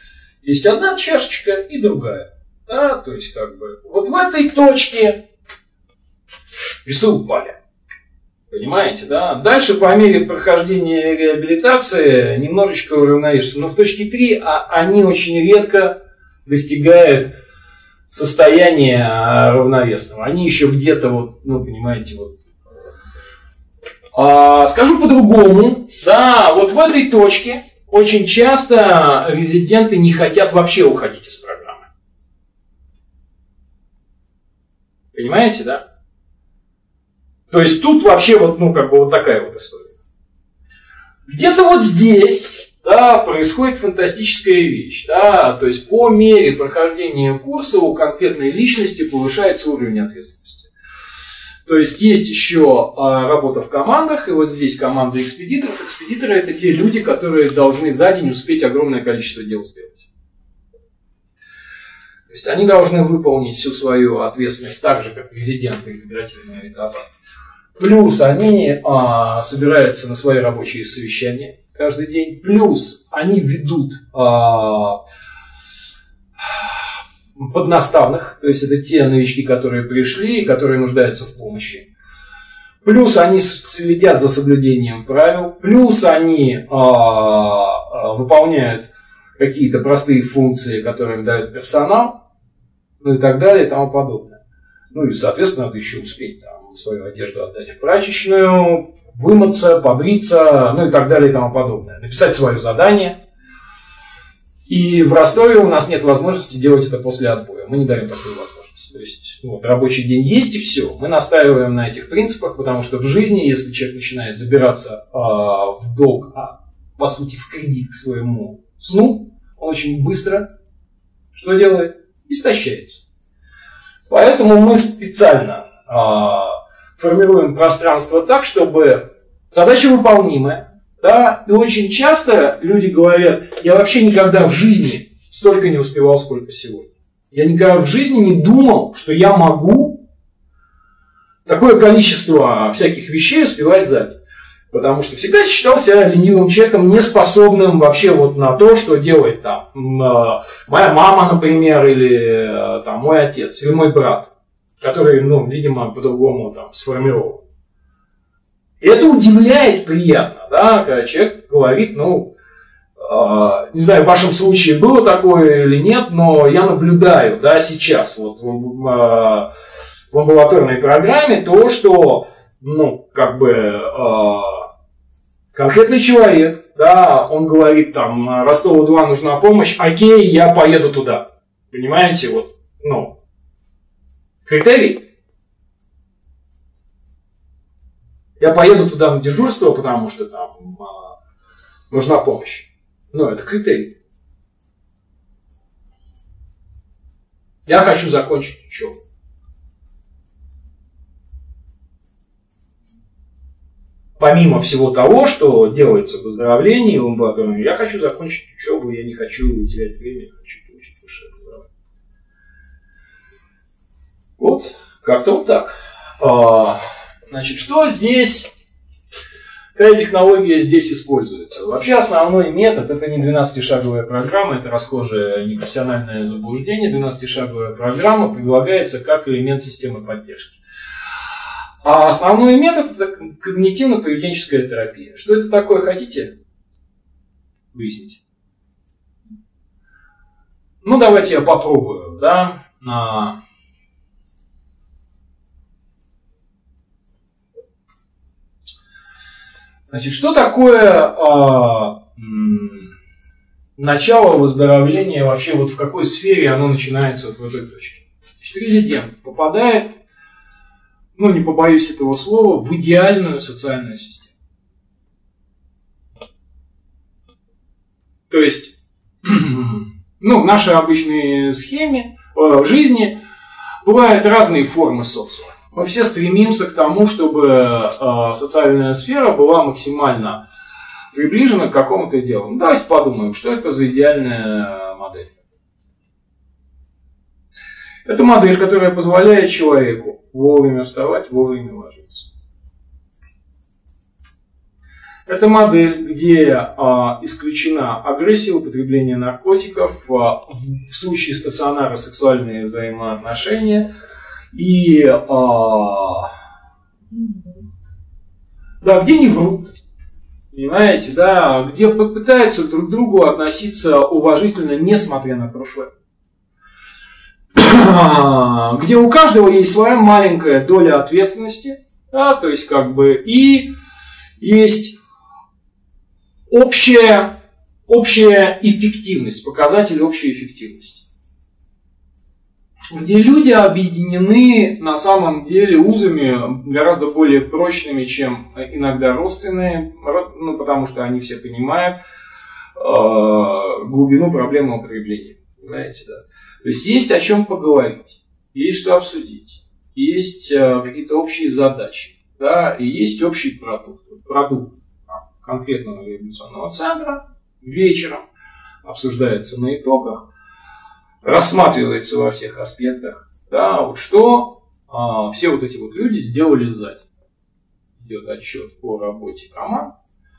A: Есть одна чашечка и другая. Да, то есть, как бы, вот в этой точке весы упали. Понимаете, да? Дальше, по мере прохождения реабилитации, немножечко уравновешиваются. Но в точке 3 они очень редко достигают состояния равновесного. Они еще где-то, вот, ну, понимаете, вот. Скажу по-другому. Да, вот в этой точке очень часто резиденты не хотят вообще уходить из программы. Понимаете, да? То есть тут вообще вот, ну, как бы вот такая вот история. Где-то вот здесь, да, происходит фантастическая вещь, да, то есть по мере прохождения курса у конкретной личности повышается уровень ответственности. То есть есть еще работа в командах, и вот здесь команда экспедиторов. Экспедиторы — это те люди, которые должны за день успеть огромное количество дел сделать. То есть они должны выполнить всю свою ответственность так же, как резиденты интегративного этапа. Плюс они собираются на свои рабочие совещания каждый день. Плюс они ведут поднаставных, то есть это те новички, которые пришли и которые нуждаются в помощи. Плюс они следят за соблюдением правил. Плюс они выполняют какие-то простые функции, которые им дает персонал, ну и так далее и тому подобное. Ну и, соответственно, надо еще успеть там свою одежду отдать в прачечную, вымыться, побриться, ну и так далее и тому подобное. Написать свое задание. И в Ростове у нас нет возможности делать это после отбоя. Мы не даем такую возможность. То есть вот, рабочий день есть и все. Мы настаиваем на этих принципах, потому что в жизни, если человек начинает забираться в долг, по сути в кредит к своему сну, он очень быстро что делает? Истощается. Поэтому мы специально формируем пространство так, чтобы задача выполнимая. Да? И очень часто люди говорят: я вообще никогда в жизни столько не успевал, сколько сегодня. Я никогда в жизни не думал, что я могу такое количество всяких вещей успевать за день. Потому что всегда считал себя ленивым человеком, неспособным вообще вот на то, что делает там моя мама, например, или там мой отец, или мой брат, который, ну, видимо, по-другому там сформирован. И это удивляет приятно, да, когда человек говорит, ну, не знаю, в вашем случае было такое или нет, но я наблюдаю, да, сейчас вот в амбулаторной программе то, что, ну, как бы конкретный человек, да, он говорит там: Ростову-2 нужна помощь, окей, я поеду туда. Понимаете, вот, ну, критерий. Я поеду туда на дежурство, потому что там нужна помощь. Но это критерий. Я хочу закончить учебу. Помимо всего того, что делается в выздоровлении, в амбулатории, я хочу закончить учебу, я не хочу терять время, я хочу получить высшее образование. Вот, как-то вот так. Значит, что здесь, какая технология здесь используется? Вообще основной метод — это не 12-шаговая программа, это расхожее непрофессиональное заблуждение. 12-шаговая программа предлагается как элемент системы поддержки. А основной метод — это когнитивно-поведенческая терапия. Что это такое, хотите выяснить? Ну, давайте я попробую, да, Значит, что такое начало выздоровления, вообще вот в какой сфере оно начинается вот в этой точке? Значит, резидент попадает, ну не побоюсь этого слова, в идеальную социальную систему. То есть, ну, в нашей обычной схеме, в жизни бывают разные формы социума. Мы все стремимся к тому, чтобы социальная сфера была максимально приближена к какому-то делу. Ну, давайте подумаем, что это за идеальная модель. Это модель, которая позволяет человеку вовремя вставать, вовремя ложиться. Это модель, где исключена агрессия, употребление наркотиков, в случае стационара сексуальные взаимоотношения и да, где не врут, понимаете, да, где попытаются друг к другу относиться уважительно, несмотря на прошлое. Где у каждого есть своя маленькая доля ответственности, да, то есть как бы и есть общая эффективность, показатель общей эффективности. Где люди объединены на самом деле узами гораздо более прочными, чем иногда родственные, ну, потому что они все понимают глубину проблемы употребления. Понимаете, да? То есть есть о чем поговорить, есть что обсудить, есть какие-то общие задачи, да, и есть общий продукт конкретного реабилитационного центра вечером обсуждается на итогах, рассматривается во всех аспектах, да, вот что все вот эти вот люди сделали за день. Идет отчет по работе команд,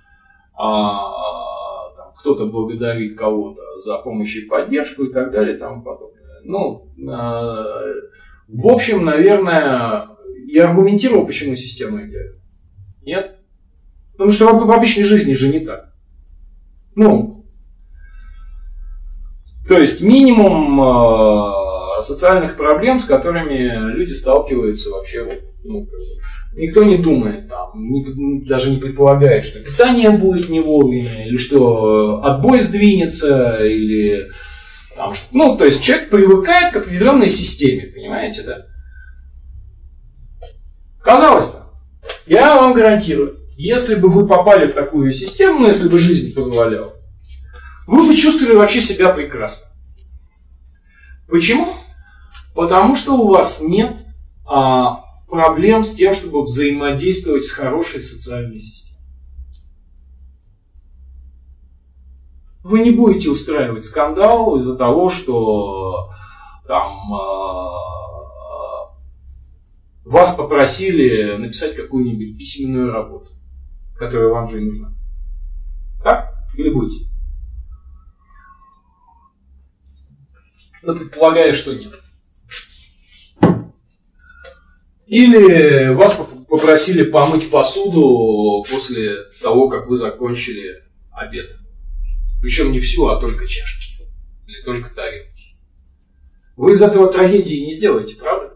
A: кто-то благодарит кого-то за помощь и поддержку и так далее и тому подобное. Ну, в общем, наверное, я аргументировал, почему система идеальна. Нет? Потому что в обычной жизни же не так. Ну, то есть минимум социальных проблем, с которыми люди сталкиваются вообще. Ну, никто не думает, там, даже не предполагает, что питание будет не вовремя, или что отбой сдвинется, или там, ну, то есть человек привыкает к определенной системе, понимаете, да? Казалось бы, я вам гарантирую, если бы вы попали в такую систему, ну, если бы жизнь позволяла, вы бы чувствовали вообще себя прекрасно. Почему? Потому что у вас нет проблем с тем, чтобы взаимодействовать с хорошей социальной системой. Вы не будете устраивать скандал из-за того, что там вас попросили написать какую-нибудь письменную работу, которая вам же и нужна. Так? Или будете? Но предполагаю, что нет. Или вас попросили помыть посуду после того, как вы закончили обед. Причем не всю, а только чашки. Или только тарелки. Вы из этого трагедии не сделаете, правда?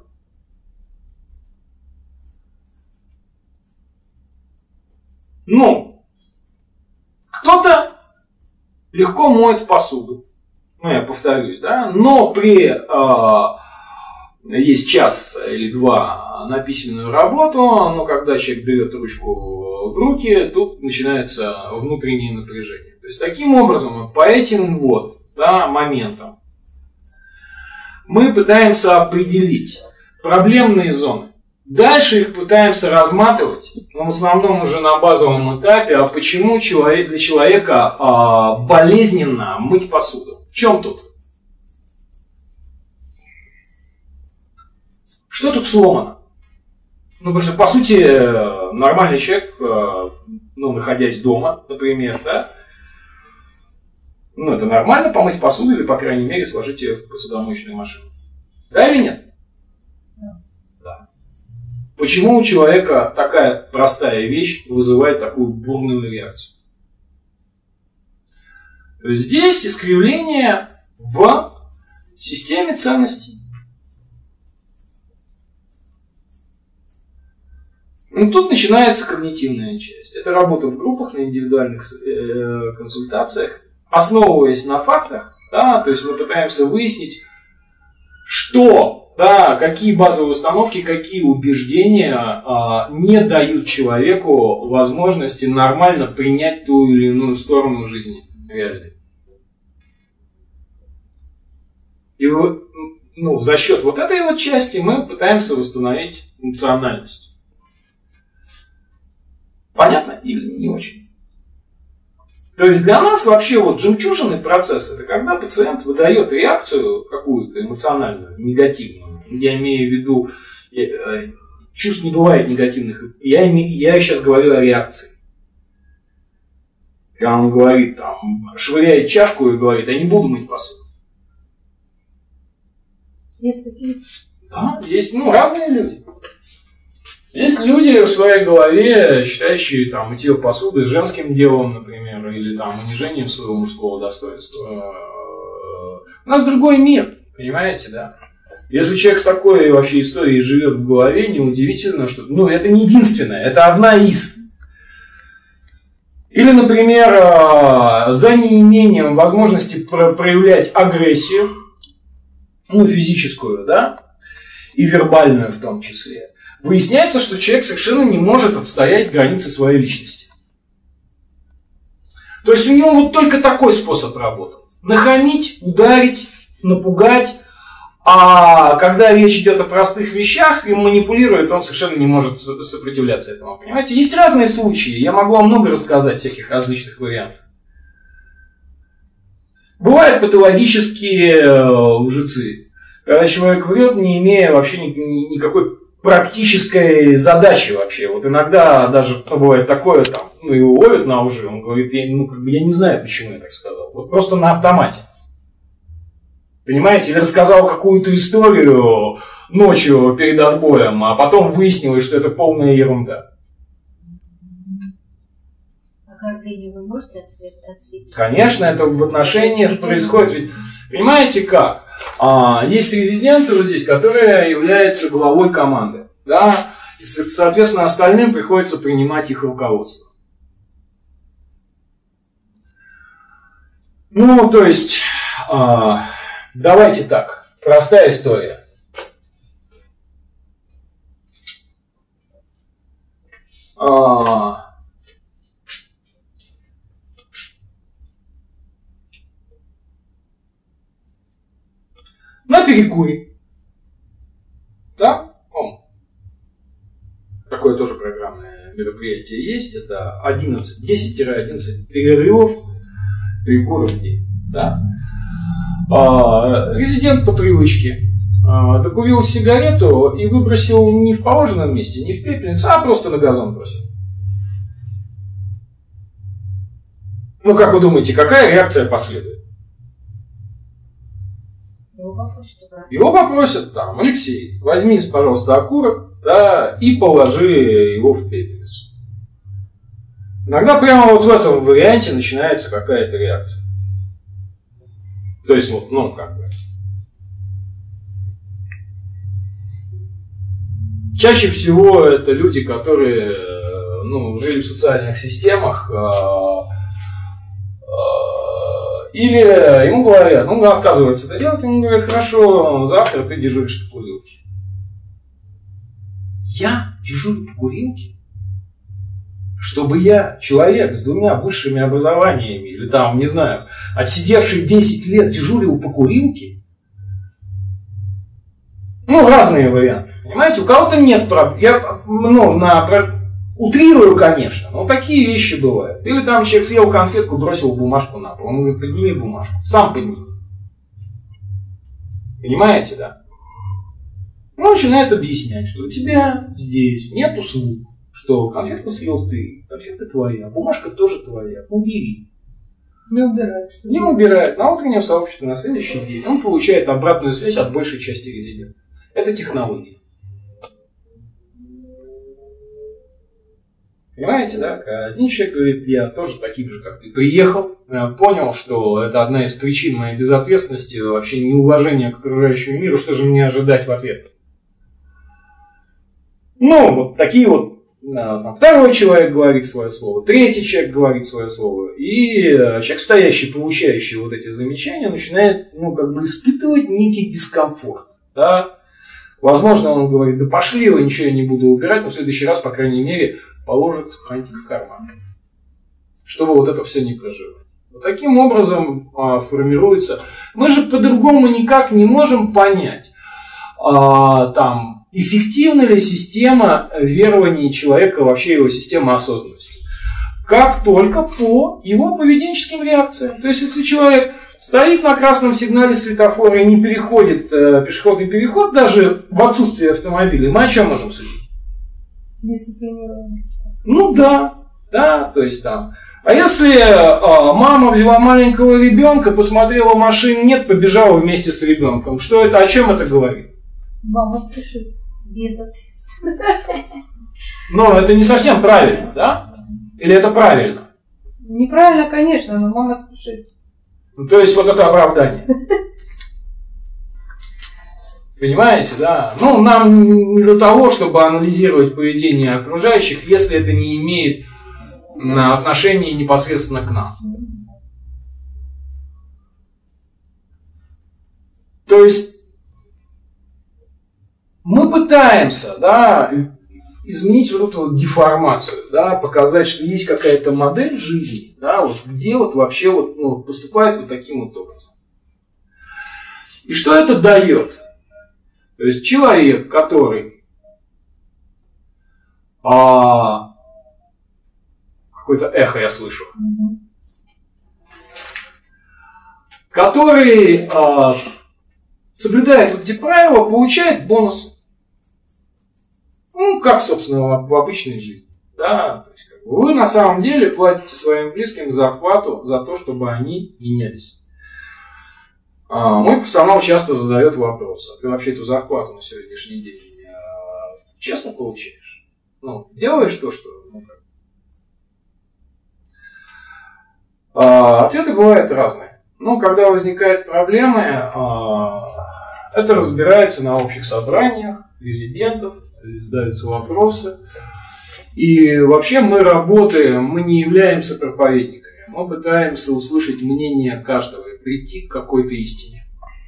A: Ну, кто-то легко моет посуду. Ну, я повторюсь, да? Но есть час или два на письменную работу, но когда человек берет ручку в руки, тут начинается внутреннее напряжение. То есть, таким образом, по этим вот, да, моментам мы пытаемся определить проблемные зоны. Дальше их пытаемся разматывать, но в основном уже на базовом этапе, а почему для человека болезненно мыть посуду. В чем тут? Что тут сломано? Ну, потому что, по сути, нормальный человек, ну, находясь дома, например, да, ну, это нормально помыть посуду или, по крайней мере, сложить ее в посудомоечную машину. Да или нет? Да. Почему у человека такая простая вещь вызывает такую бурную реакцию? То есть здесь искривление в системе ценностей. Ну, тут начинается когнитивная часть. Это работа в группах, на индивидуальных консультациях, основываясь на фактах, да, то есть мы пытаемся выяснить, что, да, какие базовые установки, какие убеждения не дают человеку возможности нормально принять ту или иную сторону жизни реальной. И ну, за счет вот этой вот части мы пытаемся восстановить функциональность. Понятно или не очень? То есть для нас вообще вот жемчужный процесс — это когда пациент выдает реакцию какую-то эмоциональную, негативную. Я имею в виду, чувств не бывает негативных. Я сейчас говорю о реакции. Когда он говорит, там, швыряет чашку и говорит, я не буду мыть посуду.
B: Есть такие?
A: Да, есть, разные люди. Есть люди в своей голове, считающие там мытье посуды женским делом, например, или там унижением своего мужского достоинства. У нас другой мир, понимаете, да? Если человек с такой вообще историей живет в голове, неудивительно, что... это не единственное, это одна из. Или, например, за неимением возможности проявлять агрессию, физическую, да, и вербальную в том числе, выясняется, что человек совершенно не может отстоять границы своей личности. То есть у него вот только такой способ работы. Нахамить, ударить, напугать. А когда речь идет о простых вещах, им манипулирует, он совершенно не может сопротивляться этому. Понимаете? Есть разные случаи. Я могу вам много рассказать всяких различных вариантов. Бывают патологические лжецы. Когда человек врет, не имея вообще никакой практической задачи вообще. Вот иногда даже бывает такое, там, его ловят на лжи, он говорит, я не знаю, почему я так сказал. Вот просто на автомате. Понимаете? Или рассказал какую-то историю ночью перед отбоем, а потом выяснилось, что это полная ерунда.
B: А гордыню вы можете осветить?
A: Конечно, это в отношениях происходит. Ведь, понимаете как? Есть резиденты вот здесь, которые являются главой команды. Да? И, соответственно, остальным приходится принимать их руководство. То есть... Давайте так, простая история. На перекуре. Да? Такое тоже программное мероприятие есть. Это 10-11 перерывов, перекуров в день. Да? Резидент по привычке докурил сигарету и выбросил не в положенном месте, не в пепельницу, а просто на газон бросил. Как вы думаете, какая реакция последует? Его попросят, там, Алексей, возьми, пожалуйста, окурок, да, и положи его в пепельницу. Иногда прямо вот в этом варианте начинается какая-то реакция. То есть, Чаще всего это люди, которые, жили в социальных системах, или ему говорят, отказывается это делать, ему говорят, хорошо, завтра ты дежуришь по курилке. Я дежурю по курилке? Чтобы я, человек с 2 высшими образованиями, или там, не знаю, отсидевший 10 лет, дежурил по курилке? Разные варианты. Понимаете, у кого-то нет проблем. Я, утрирую, конечно, но такие вещи бывают. Или там человек съел конфетку, бросил бумажку на пол. Он говорит, подними бумажку. Сам подними. Понимаете, да? Он начинает объяснять, что у тебя здесь нет услуг. Что конфетку съел ты, конфетка твоя, бумажка тоже твоя, убери.
B: Не убирают.
A: Не убирают. На утреннем сообществе на следующий день он получает обратную связь от большей части резидентов. Это технология. Понимаете, да? Один человек говорит, я тоже таким же, как ты, приехал, понял, что это одна из причин моей безответственности, вообще неуважения к окружающему миру, что же мне ожидать в ответ? Такие вот. Второй человек говорит свое слово, третий человек говорит свое слово. И человек, стоящий, получающий вот эти замечания, начинает испытывать некий дискомфорт. Да? Возможно, он говорит, да пошли вы, ничего я не буду убирать, но в следующий раз, по крайней мере, положит фантик в карман. Чтобы вот это все не проживать. Вот таким образом формируется. Мы же по-другому никак не можем понять, эффективна ли система верований человека, вообще его система осознанности. Как только по его поведенческим реакциям. То есть, если человек стоит на красном сигнале светофора и не переходит пешеходный переход, даже в отсутствие автомобиля, мы о чем можем судить?
B: Дисциплинированный.
A: Да, то есть там А если мама взяла маленького ребенка, посмотрела, машин нет, побежала вместе с ребенком, что это, о чем это говорит?
B: Мама спешит. Безответственно.
A: Но это не совсем правильно, да? Или это правильно?
B: Неправильно, конечно, но мама спешит.
A: Ну, то есть вот это оправдание. Понимаете, да? Ну, нам не до того, чтобы анализировать поведение окружающих, если это не имеет отношения непосредственно к нам. То есть мы пытаемся, да, изменить вот эту вот деформацию, да, показать, что есть какая-то модель жизни, да, вот, где вот вообще вот, ну, поступает вот таким вот образом. И что это дает? То есть человек, который какое-то эхо я слышу, который соблюдает вот эти правила, получает бонусы. Ну, как, собственно, в обычной жизни. Да? То есть, вы на самом деле платите своим близким зарплату за то, чтобы они менялись. Мой персонал часто задает вопрос: а ты вообще эту зарплату на сегодняшний день честно получаешь? Ну, делаешь то, что... Ответы бывают разные. Но когда возникают проблемы, это разбирается на общих собраниях резидентов, задаются вопросы. И вообще мы работаем, мы не являемся проповедниками. Мы пытаемся услышать мнение каждого и прийти к какой-то истине.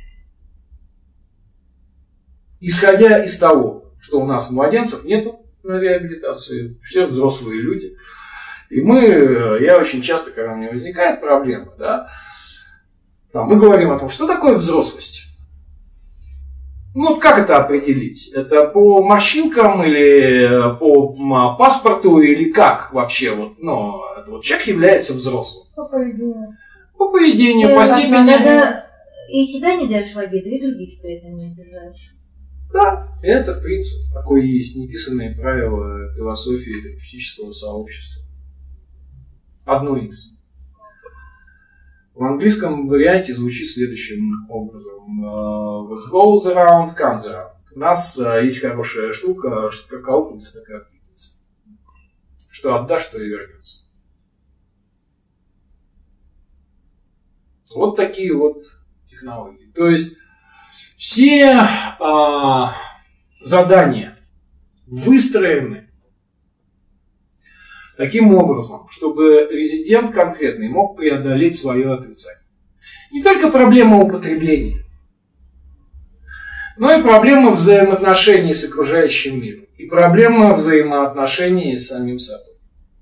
A: Исходя из того, что у нас младенцев нету на реабилитации, все взрослые люди. И я очень часто, когда у меня возникает проблема, да, мы говорим о том, что такое взрослость. Ну, как это определить? Это по морщинкам или по паспорту, или как вообще? Вот, ну, вот человек является взрослым.
B: По поведению.
A: По поведению, по степени...
B: Когда и себя не даешь в обиду, и других при этом не обижаешь.
A: Да, это принцип. Такое есть неписанные правила философии терапевтического сообщества. Одно из. В английском варианте звучит следующим образом. What goes around comes around. У нас есть хорошая штука, что как аукнется, так и откликнется. Что отдашь, что и вернется. Вот такие вот технологии. То есть все задания выстроены таким образом, чтобы резидент конкретный мог преодолеть свое отрицание. Не только проблема употребления, но и проблема взаимоотношений с окружающим миром. И проблема взаимоотношений с самим собой.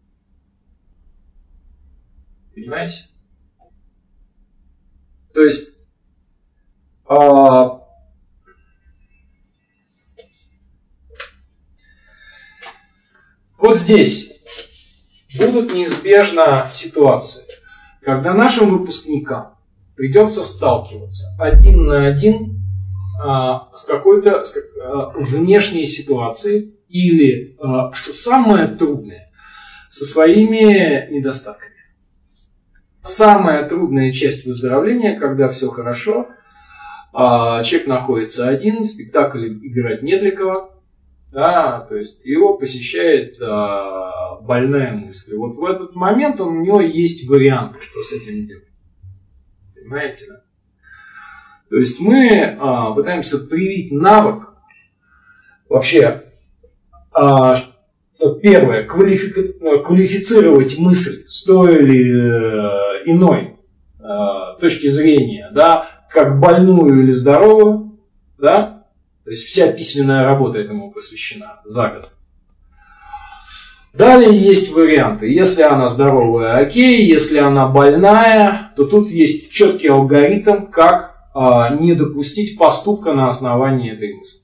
A: Понимаете? То есть вот здесь будут неизбежно ситуации, когда нашим выпускникам придется сталкиваться один на один с какой-то внешней ситуацией или, что самое трудное, со своими недостатками. Самая трудная часть выздоровления, когда все хорошо, человек находится один, спектакль играть не для кого. Да, то есть его посещает больная мысль. Вот в этот момент у него есть варианты, что с этим делать. Понимаете, да? То есть мы пытаемся привить навык вообще, первое, квалифицировать мысль с той или иной точки зрения, да, как больную или здоровую, да. То есть вся письменная работа этому посвящена за год. Далее есть варианты. Если она здоровая, окей. Если она больная, то тут есть четкий алгоритм, как не допустить поступка на основании этой мысли.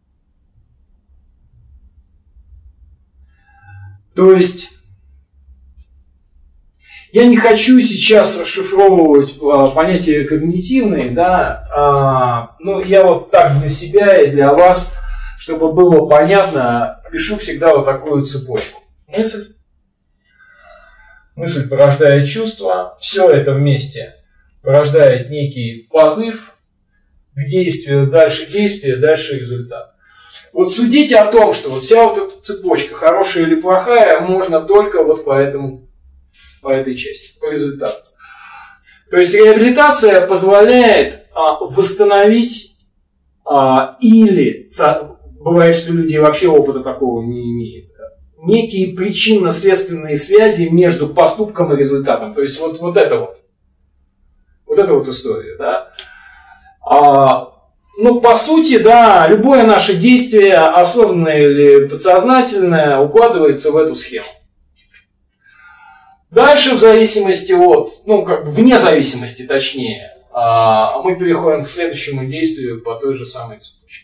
A: То есть я не хочу сейчас расшифровывать понятия когнитивные, да, но я вот так для себя и для вас, чтобы было понятно, пишу всегда вот такую цепочку. Мысль, мысль порождает чувство, все это вместе порождает некий позыв к действию, дальше результат. Вот судить о том, что вот вся вот эта цепочка, хорошая или плохая, можно только вот по этой части, по результату. То есть реабилитация позволяет восстановить или, бывает, что люди вообще опыта такого не имеют, некие причинно-следственные связи между поступком и результатом. То есть вот эта история, да. Ну, по сути, да, любое наше действие, осознанное или подсознательное, укладывается в эту схему. Дальше, в зависимости от, ну, как бы вне зависимости, точнее, мы переходим к следующему действию по той же самой цепочке.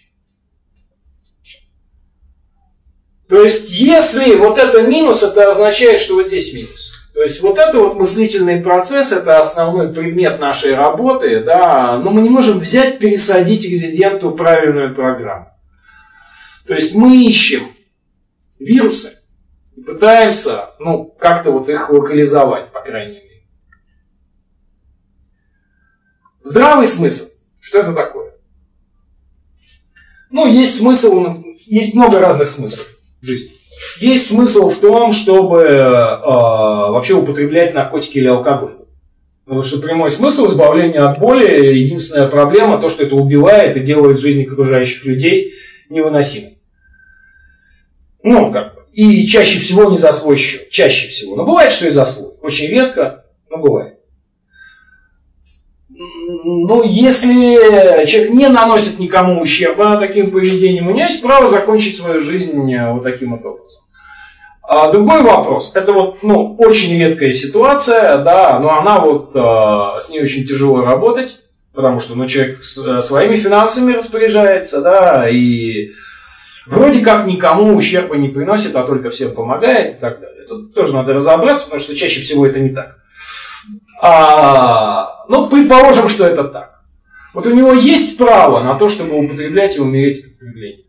A: То есть, если вот это минус, это означает, что вот здесь минус. То есть, вот это вот мыслительный процесс, это основной предмет нашей работы, да, но мы не можем взять, пересадить резиденту правильную программу. То есть, мы ищем вирусы и пытаемся, ну, как-то вот их локализовать, по крайней мере. Здравый смысл. Что это такое? Ну, есть смысл, есть много разных смыслов в жизни. Есть смысл в том, чтобы вообще употреблять наркотики или алкоголь. Потому что прямой смысл избавления от боли, единственная проблема, то, что это убивает и делает жизнь окружающих людей невыносимой. Ну, как бы. И чаще всего не за свой счет. Чаще всего. Но бывает, что и за свой. Очень редко, но бывает. Ну, если человек не наносит никому ущерба таким поведением, у него есть право закончить свою жизнь вот таким вот образом. А другой вопрос. Это вот, ну, очень редкая ситуация, да, но она вот, с ней очень тяжело работать, потому что, ну, человек своими финансами распоряжается, да, и вроде как никому ущерба не приносит, а только всем помогает и так далее. Тут тоже надо разобраться, потому что чаще всего это не так. Ну, предположим, что это так. Вот у него есть право на то, чтобы употреблять и умереть от употребления.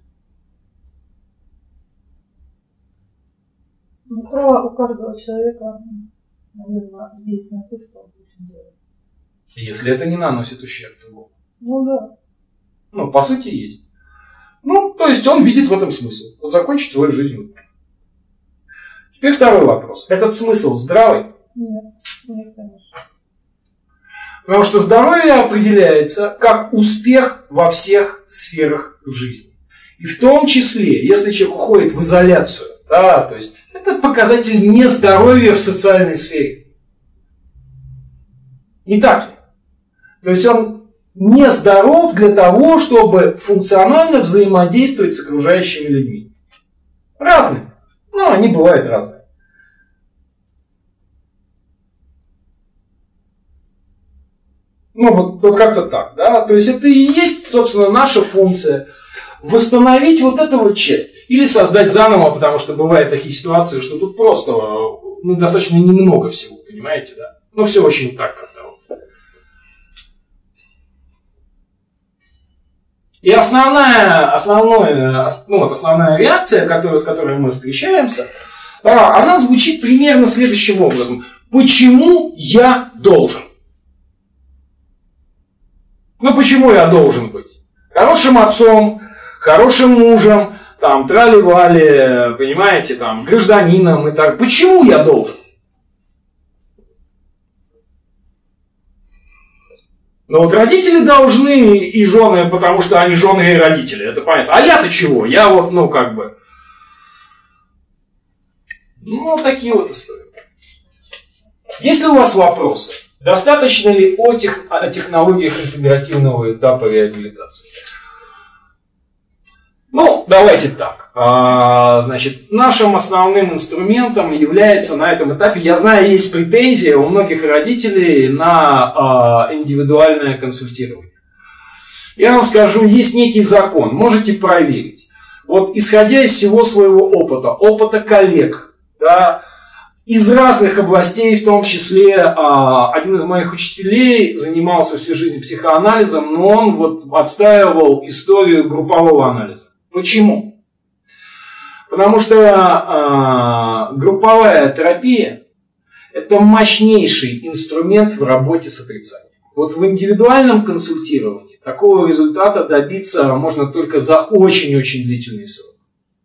C: Ну, право у каждого человека, наверное, есть на то, что он хочет делать.
A: Если это не наносит ущерб другому.
C: Ну да.
A: Ну, по сути, есть. Ну, то есть он видит в этом смысл. Вот закончить свою жизнь. Теперь второй вопрос. Этот смысл здравый?
C: Нет, конечно.
A: Потому что здоровье определяется как успех во всех сферах в жизни. И в том числе, если человек уходит в изоляцию, да, то есть это показатель нездоровья в социальной сфере. Не так ли? То есть он нездоров для того, чтобы функционально взаимодействовать с окружающими людьми. Разные. Но они бывают разные. Ну, вот как-то так, да. То есть это и есть, собственно, наша функция. Восстановить вот эту вот часть. Или создать заново, потому что бывают такие ситуации, что тут просто, ну, достаточно немного всего, понимаете, да. Ну, все очень так как-то вот. И основная реакция, с которой мы встречаемся, она звучит примерно следующим образом. Почему я должен? Ну, почему я должен быть? Хорошим отцом, хорошим мужем, там, трали-вали, понимаете, там, гражданином и так. Почему я должен? Ну, вот родители должны и жены, потому что они жены и родители, это понятно. А я-то чего? Я вот, ну, как бы... Ну, такие вот истории. Если у вас вопросы, достаточно ли о технологиях интегративного этапа реабилитации? Ну, давайте так. Значит, нашим основным инструментом является на этом этапе, я знаю, есть претензия у многих родителей на индивидуальное консультирование. Я вам скажу, есть некий закон, можете проверить. Вот исходя из всего своего опыта коллег, да, из разных областей, в том числе один из моих учителей занимался всю жизнь психоанализом, но он вот отстаивал историю группового анализа. Почему? Потому что групповая терапия – это мощнейший инструмент в работе с отрицанием. Вот в индивидуальном консультировании такого результата добиться можно только за очень-очень длительный срок.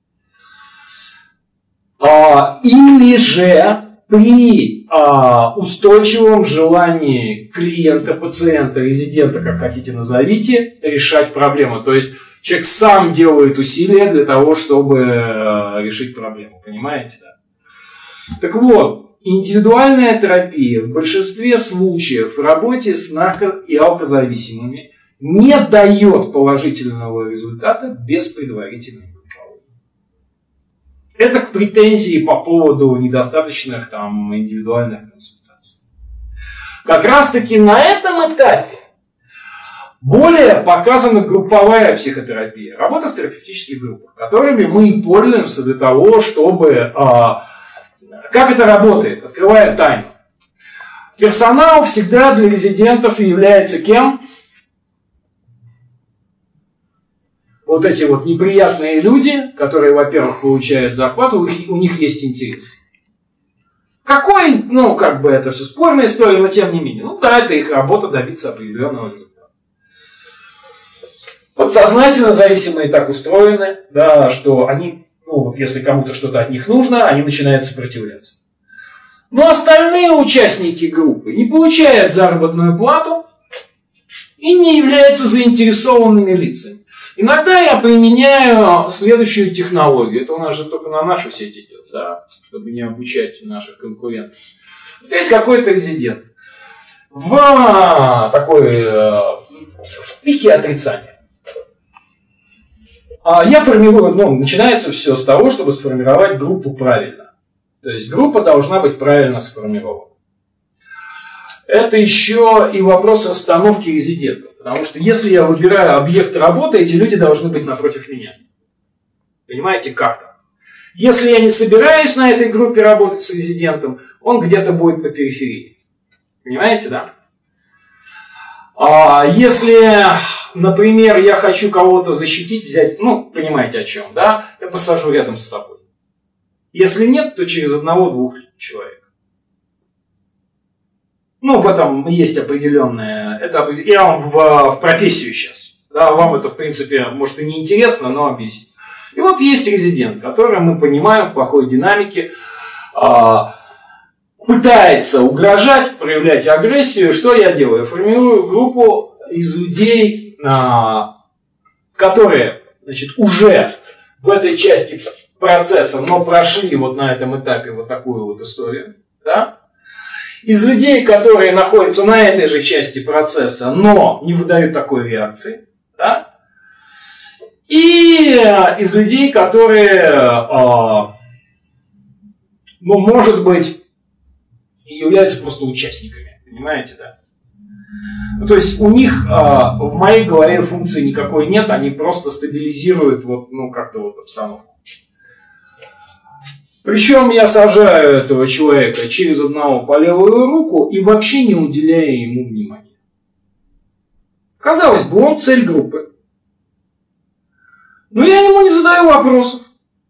A: Или же при устойчивом желании клиента, пациента, резидента, как хотите назовите, решать проблему. То есть человек сам делает усилия для того, чтобы решить проблему. Понимаете, да? Так вот, индивидуальная терапия в большинстве случаев в работе с нарко- и алкозависимыми не дает положительного результата без предварительной групповой. Это к претензии по поводу недостаточных там, индивидуальных консультаций. Как раз таки на этом этапе более показана групповая психотерапия, работа в терапевтических группах, которыми мы и пользуемся для того, чтобы... Как это работает? Открывая тайну. Персонал всегда для резидентов является кем? Вот эти вот неприятные люди, которые, во-первых, получают зарплату, у них есть интерес. Какой, ну, как бы это все спорная история, но тем не менее. Ну да, это их работа добиться определенного результата. Подсознательно зависимые так устроены, да, что они, ну, вот если кому-то что-то от них нужно, они начинают сопротивляться. Но остальные участники группы не получают заработную плату и не являются заинтересованными лицами. Иногда я применяю следующую технологию. Это у нас же только на нашу сеть идет, да, чтобы не обучать наших конкурентов. Вот есть какой-то резидент в пике отрицания. Я формирую, начинается все с того, чтобы сформировать группу правильно. То есть группа должна быть правильно сформирована. Это еще и вопрос расстановки резидентов. Потому что если я выбираю объект работы, эти люди должны быть напротив меня. Понимаете, как так? Если я не собираюсь на этой группе работать с резидентом, он где-то будет по периферии. Понимаете, да? Если, например, я хочу кого-то защитить, взять, понимаете о чем, да? Я посажу рядом с собой. Если нет, то через одного-двух человек. В этом есть определенное... Это я вам в профессию сейчас. Да, вам это, в принципе, может и не интересно, но объясню. И вот есть резидент, который, мы понимаем, в плохой динамике пытается угрожать, проявлять агрессию. Что я делаю? Я формирую группу из людей, которые, уже в этой части процесса, но прошли вот на этом этапе вот такую вот историю. Да? Из людей, которые находятся на этой же части процесса, но не выдают такой реакции. Да? И из людей, которые, может быть, являются просто участниками. Понимаете, да? То есть у них в моей голове функции никакой нет, они просто стабилизируют как-то обстановку. Причем я сажаю этого человека через одного по левую руку и вообще не уделяя ему внимания. Казалось бы, он цель группы. Но я ему не задаю вопросов.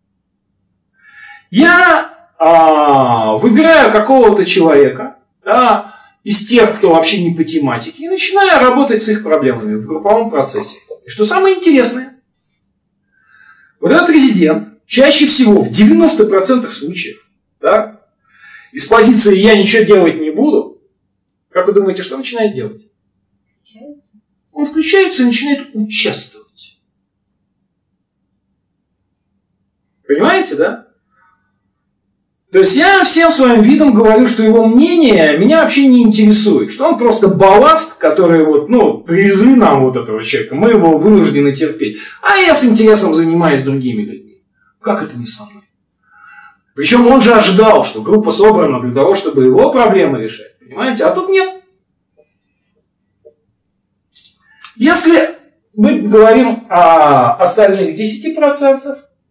A: Я выбираю какого-то человека, да, из тех, кто вообще не по тематике, и начинаю работать с их проблемами в групповом процессе. И что самое интересное, вот этот резидент чаще всего, в 90% случаев, да, из позиции «я ничего делать не буду», как вы думаете, что начинает делать? Он включается и начинает участвовать. Понимаете, да? То есть я всем своим видом говорю, что его мнение меня вообще не интересует, что он просто балласт, который привезли нам этого человека, мы его вынуждены терпеть. А я с интересом занимаюсь другими людьми. Как это не со мной? Причем он же ожидал, что группа собрана для того, чтобы его проблемы решать. Понимаете? А тут нет. Если мы говорим о остальных 10%,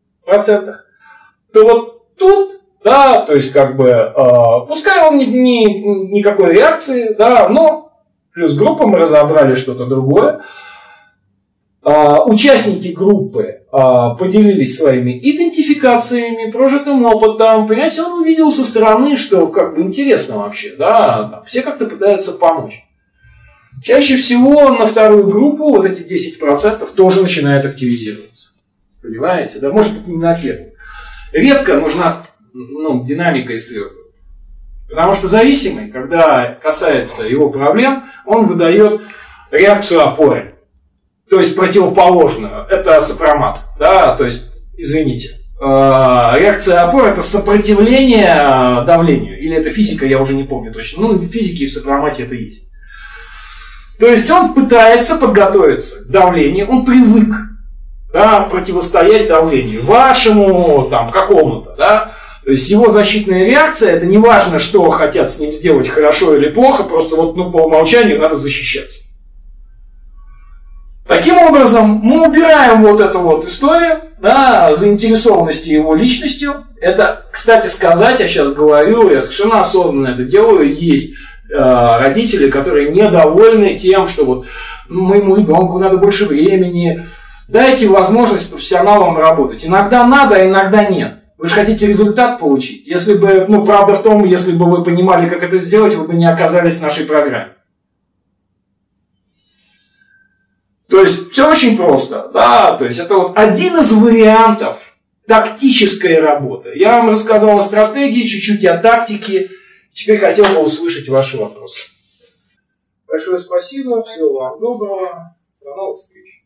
A: то вот тут, да, то есть пускай он никакой реакции, да, но плюс группа мы разобрали что-то другое. Участники группы поделились своими идентификациями, прожитым опытом. Понимаете, он увидел со стороны, что как бы интересно вообще, да, все как-то пытаются помочь. Чаще всего на вторую группу вот эти 10% тоже начинают активизироваться. Понимаете, да, может быть не на первую. Редко нужна динамика и стрелка. Потому что зависимый, когда касается его проблем, он выдает реакцию опоры. То есть противоположную. Это сопромат. Да? То есть, извините. Реакция опоры – это сопротивление давлению. Или это физика, я уже не помню точно. В физике и в сопромате это есть. То есть он пытается подготовиться к давлению. Он привык, да, противостоять давлению. Вашему, там, какому-то. Да? То есть его защитная реакция – это не важно, что хотят с ним сделать, хорошо или плохо. Просто вот, по умолчанию надо защищаться. Таким образом, мы убираем вот эту вот историю, да, заинтересованности его личностью. Это, кстати сказать, я сейчас говорю, я совершенно осознанно это делаю, есть родители, которые недовольны тем, что вот моему ребенку надо больше времени. Дайте возможность профессионалам работать. Иногда надо, а иногда нет. Вы же хотите результат получить. Если бы, правда в том, если бы вы понимали, как это сделать, вы бы не оказались в нашей программе. То есть все очень просто, да, то есть это вот один из вариантов тактической работы. Я вам рассказал о стратегии, чуть-чуть о тактике. Теперь хотел бы услышать ваши вопросы. Большое спасибо, всего вам доброго, до новых встреч.